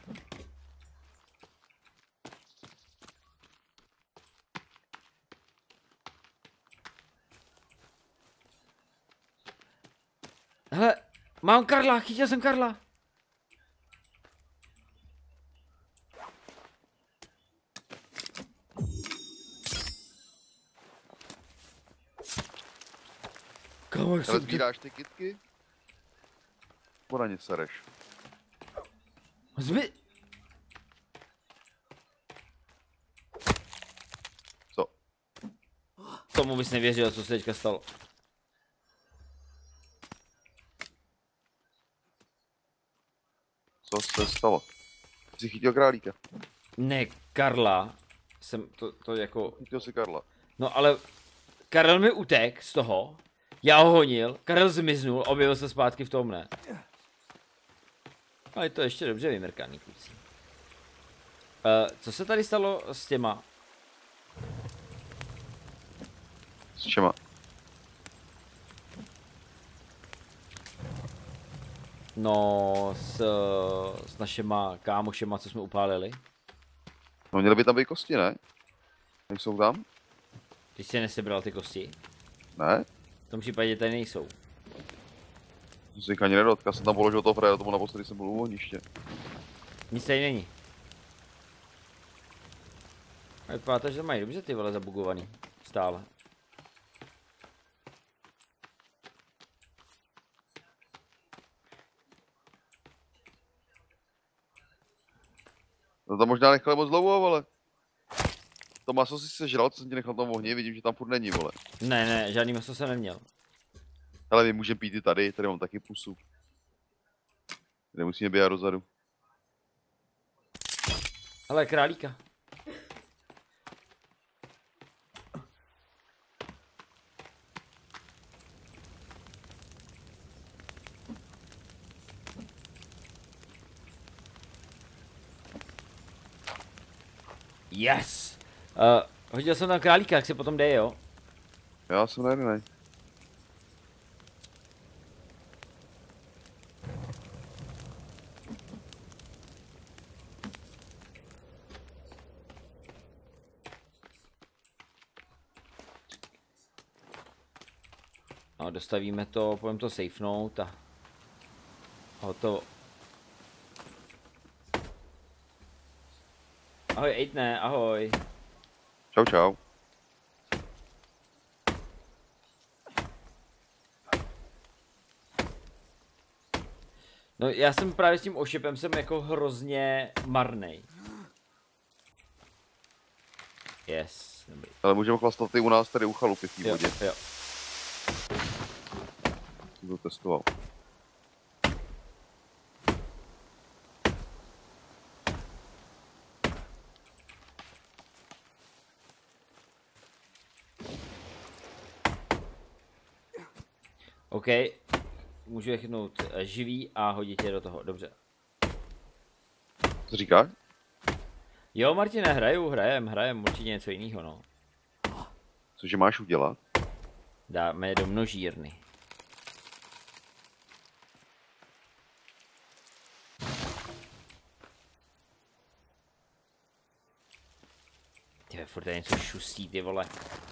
Hele, mám Karla, chytil jsem Karla. Kámo, jak Ale jsem... sbíráš ty kytky? Po na ně sereš. Zby... Co? Tomu bys nevěřil, co se teďka stalo. Co se stalo? Jsi chytil králíka. Ne, Karla. Jsem to, to jako... Chytil si Karla. No ale... Karel mi utek z toho. Já ho honil, Karel zmiznul, objevil se zpátky v tom, ne. Ale je to ještě dobře vymrkaný, kluci. Uh, co se tady stalo s těma? S čema? No, s, s našima kámošema, co jsme upálili. No měly by tam být kosti, ne? Nejsou tam? Ty jsi nesebral ty kosti? Ne? V tom případě tady nejsou. To si jich ani nedotkal, jsem tam položil toho frajera, tomu naposledy jsem byl u ohniště. Nic tady není. A vypadá to, že mají dobře ty vole zabugovaný. Stále. No to možná nechali moc dlouho, vole. To maso si sežral, co jsem ti nechal tam v ohni, vidím, že tam furt není, vole. Ne, ne, žádný maso jsem neměl. Ale my můžeme pít i tady, tady mám taky pusu. Tady musíme běhat dozadu. Ale králíka. Yes! Uh, hodil jsem tam králíka, jak se potom jde, jo? Já jsem nejedenej. No, dostavíme to, půjdeme to safenout a hotovo. Ahoj, Ejtne, ahoj. Čau, čau. No, já jsem právě s tím ošepem jsem jako hrozně marnej. Yes, dobrý. Ale můžeme chlastat i u nás tady u chalupy v té Jo, vodě. jo. Jsem to testoval. OK, můžu je chytnout eh, živý a hodit je do toho, dobře. Co říkáš? Jo, Martine, hraju, hrajem, hrajem, určitě něco jiného, no. Cože máš udělat? Dáme je do množírny. Ty furt tady něco šustí, ty vole.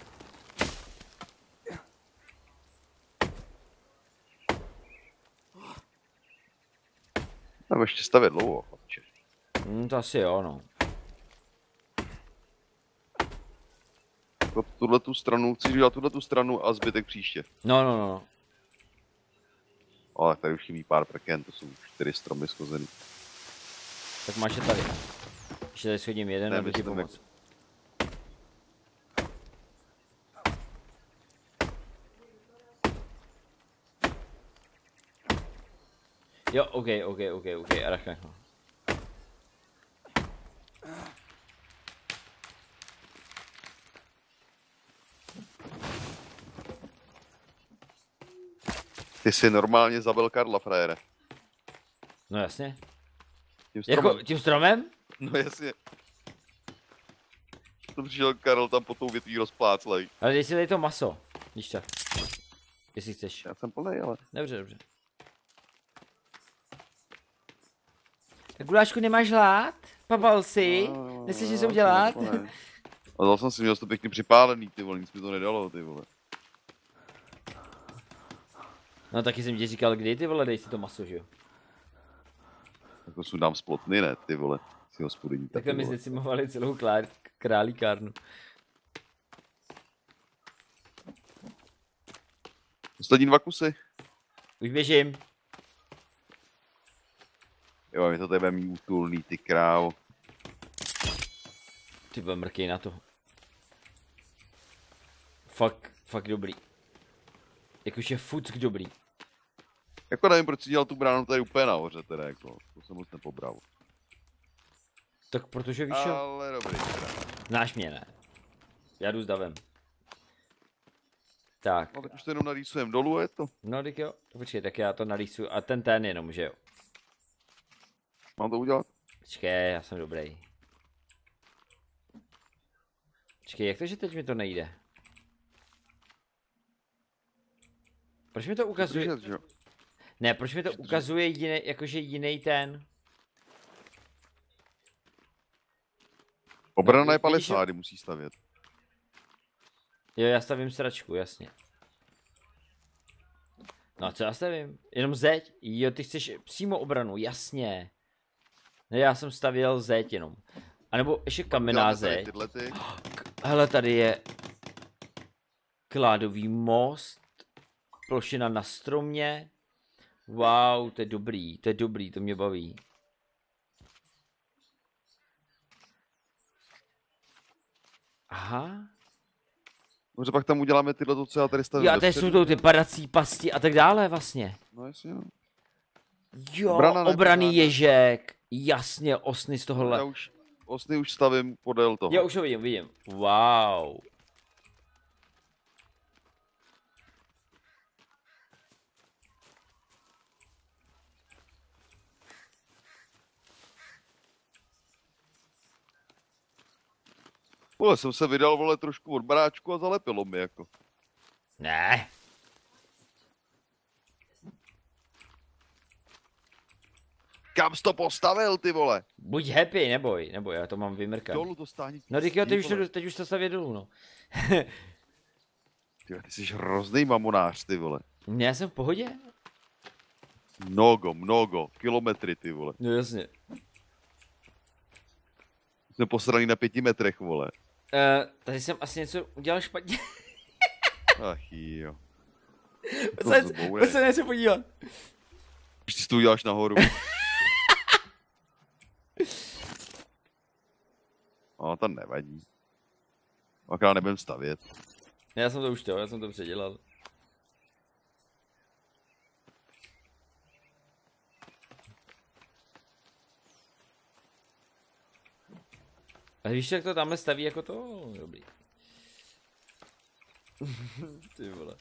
Tam ještě stavět dlouho, chlapče. Hm, to asi jo, no. Tuhle tu stranu, chci udělat tuhle tu stranu a zbytek příště. No, no, no. Ale tady už chybí pár prken, to jsou čtyři stromy schozený. Tak máš je tady. Ještě tady schodím jeden Ne, a jdu ti myslím, pomoct. Jo, OK, OK, OK, OK, arachne. Ty jsi normálně zabil Karla, frajere. No jasně. Tím stromem. Jako tím stromem? No jasně. To přišel Karel tam po tou větví rozpláclej. Ale dej si tady to maso, když tak. Jestli chceš. Já jsem plnej, ale. Dobře, dobře. Tak gulášku, nemáš hlad? Papal si? No, Nechceš no, něco no, udělat? ne. A zase jsem si měl to pěkně připálený, ty vole, nic mi to nedalo, ty vole. No taky jsem ti říkal, kdy ty vole, dej si to maso, že jo? Jako sundám z plotny, ne, ty vole. Si hospodyní, Takhle mi zdecimovali celou klár, králíkárnu. Poslední dva kusy. Už běžím. Jo, mi to tebe mý útulný, ty krávo. Ty vole, mrkej na to. Fakt, fakt dobrý. Jakož je fuck dobrý. Jako nevím, proč si dělal tu bránu tady úplně nahoře, teda jako. To jsem moc nepobral. Tak protože víš, jo? Ale dobrý, teda. Znáš mě, ne? Já jdu s davem. Tak, No tak už to jenom narýsujem dolů, je to. no tak jo. Počkej, tak já to narýsuju. A ten ten jenom, že jo? Mám to udělat? Počkej, já jsem dobrý. Počkej, jak to, že teď mi to nejde? Proč mi to ukazuje? Držet, že jo? Ne, proč mi to ukazuje jiný, jakože jiný ten? Obrana No, je vidíš, palisády, musí stavět. Jo, já stavím sračku, jasně. No a co já stavím? Jenom zeď? Jo, ty chceš přímo obranu, jasně. Ne, já jsem stavěl zeď jenom. A nebo ještě kamenná zeď. Tyhle ty. Hele, tady je kládový most, plošina na stromě. Wow, to je dobrý, to je dobrý, to mě baví. Aha. Dobře, pak tam uděláme tyhle to, co já tady stavím. Jo, a tady jsou to ty padací pasti a tak dále vlastně. No jasně, no. Jo, Obrana obraný nepomáhá. ježek, jasně, osny z tohohle. Já už, osny už stavím podél toho. Já už ho vidím, vidím. Wow. Vole, jsem se vydal, vole, trošku od baráčku a zalepilo mi, jako. Ne. Kam jsi to postavil, ty vole? Buď happy, neboj, neboj, já to mám vymrkat. Dolů to stáhni. No teď jo, teď už, to, teď už to staví dolů, no. Ty, ty jsi hrozný mamonář, ty vole. Já jsem v pohodě? Mnogo, mnogo, kilometry, ty vole. No jasně. Jsme posraný na pěti metrech, vole. Uh, tady jsem asi něco udělal špatně. Ach jo. Pojď se něco podívat. Už ty si to uděláš nahoru. No, to nevadí. Akorát nebudem stavět. Já jsem to už to, já jsem to předělal. A víš, jak to tamhle staví jako to? Dobrý. Ty vole.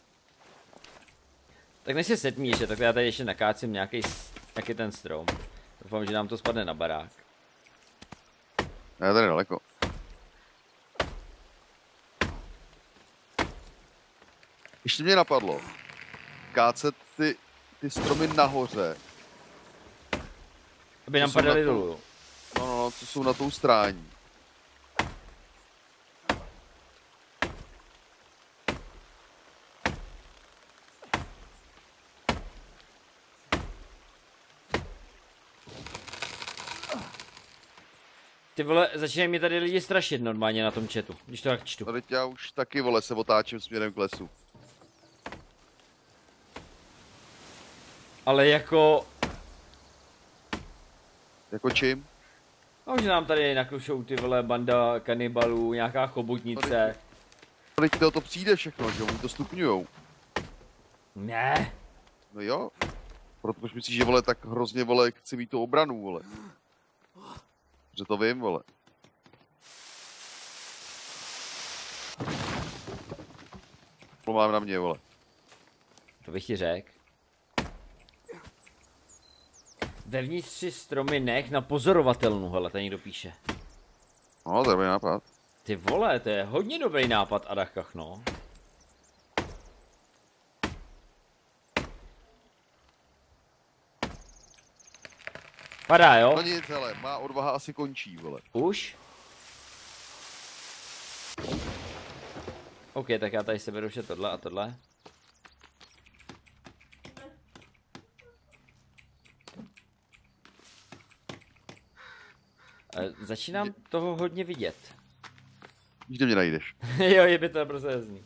Tak než se setmí ještě, tak já tady ještě nakácím nějaký, nějaký ten strom. Doufám, že nám to spadne na barák. Já tady daleko. Ještě mě napadlo. Kácet ty, ty stromy nahoře. Aby nám jsou padaly na to- dolů. No, no, no, co jsou na tou strání. Ty vole, začínají mi tady lidi strašit normálně na tom chatu, když to tak čtu. Tady já už taky, vole, se otáčím směrem k lesu. Ale jako... Jako čím? No, že nám tady naklušou ty vole banda kanibalů, nějaká chobotnice. Teď to, to přijde všechno, že oni to stupňujou. Ne. No jo. Proto proč myslíš, že, vole, tak hrozně, vole, chci mít tu obranu, vole. Že to vím, vole. Mám na mě, vole. To bych ti řekl. Vevnitř si stromy nech na pozorovatelnu, hele, tady někdo píše. No, to je dobrý nápad. Ty vole, to je hodně dobrý nápad, Adachkach, no. Padá, jo? No nic, hele, má odvaha asi končí, vole. Už? OK, tak já tady seberu vše tohle a tohle. E, začínám toho hodně vidět. Víš, kde mě najdeš. Jo, je by to prostě jasný.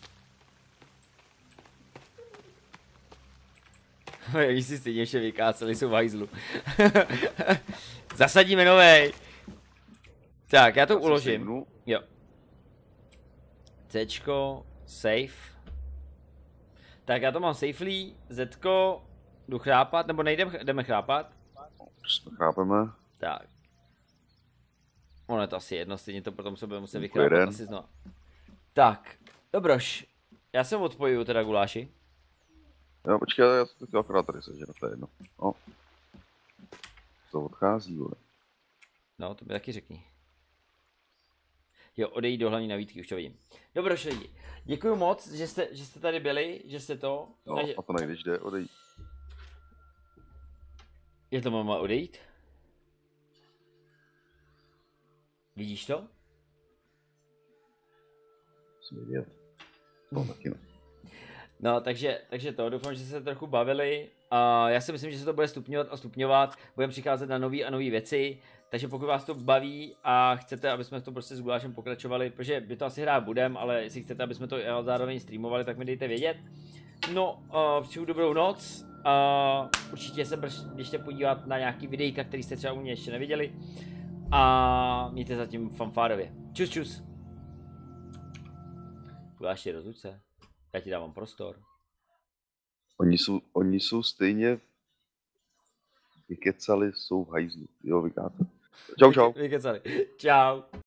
Oni si stejně vše vykáceli, jsou v hajzlu. Zasadíme novej. Tak, já to uložím. Sejmnu. Jo. Cčko, safe. Tak já to mám safely, Zko, jdu chrápat, nebo nejdem, jdeme chrápat? Chápeme. Tak. Ono je to asi jedno, stejně to potom se bude muset Jako vychrápat jeden. asi znovu. Tak, dobroš. Já se odpojuju teda, guláši. Jo, počkej, já to teď akorát tady seženu, to je jedno. No. To odchází, vole. No, to by taky řekni. Jo, odejít do hlavní nabídky, už to vidím. Dobroš lidi, děkuji moc, že jste, že jste tady byli, že jste to. No, a že... a to nejdeš, jde, odejít. Je to mama odejít? Vidíš to? Musím vidět. No, taky ne. No, takže, takže to, doufám, že jste se trochu bavili. A já si myslím, že se to bude stupňovat a stupňovat. Budeme přicházet na nové a nové věci. Takže pokud vás to baví a chcete, aby jsme to prostě s Gulášem pokračovali, protože by to asi hrát budem, ale jestli chcete, aby jsme to zároveň streamovali, tak mi dejte vědět. No, uh, přeju dobrou noc. Uh, určitě se běžte podívat na nějaký videjka, který jste třeba u mě ještě neviděli. A mějte zatím fanfárově. Čus, čus. Guláši, rozluč se. Já ti dávám prostor. Oni jsou, oni jsou stejně vykecali, jsou v hajzlu. Jo, vykáte. Čau, čau. Vykecali. Čau.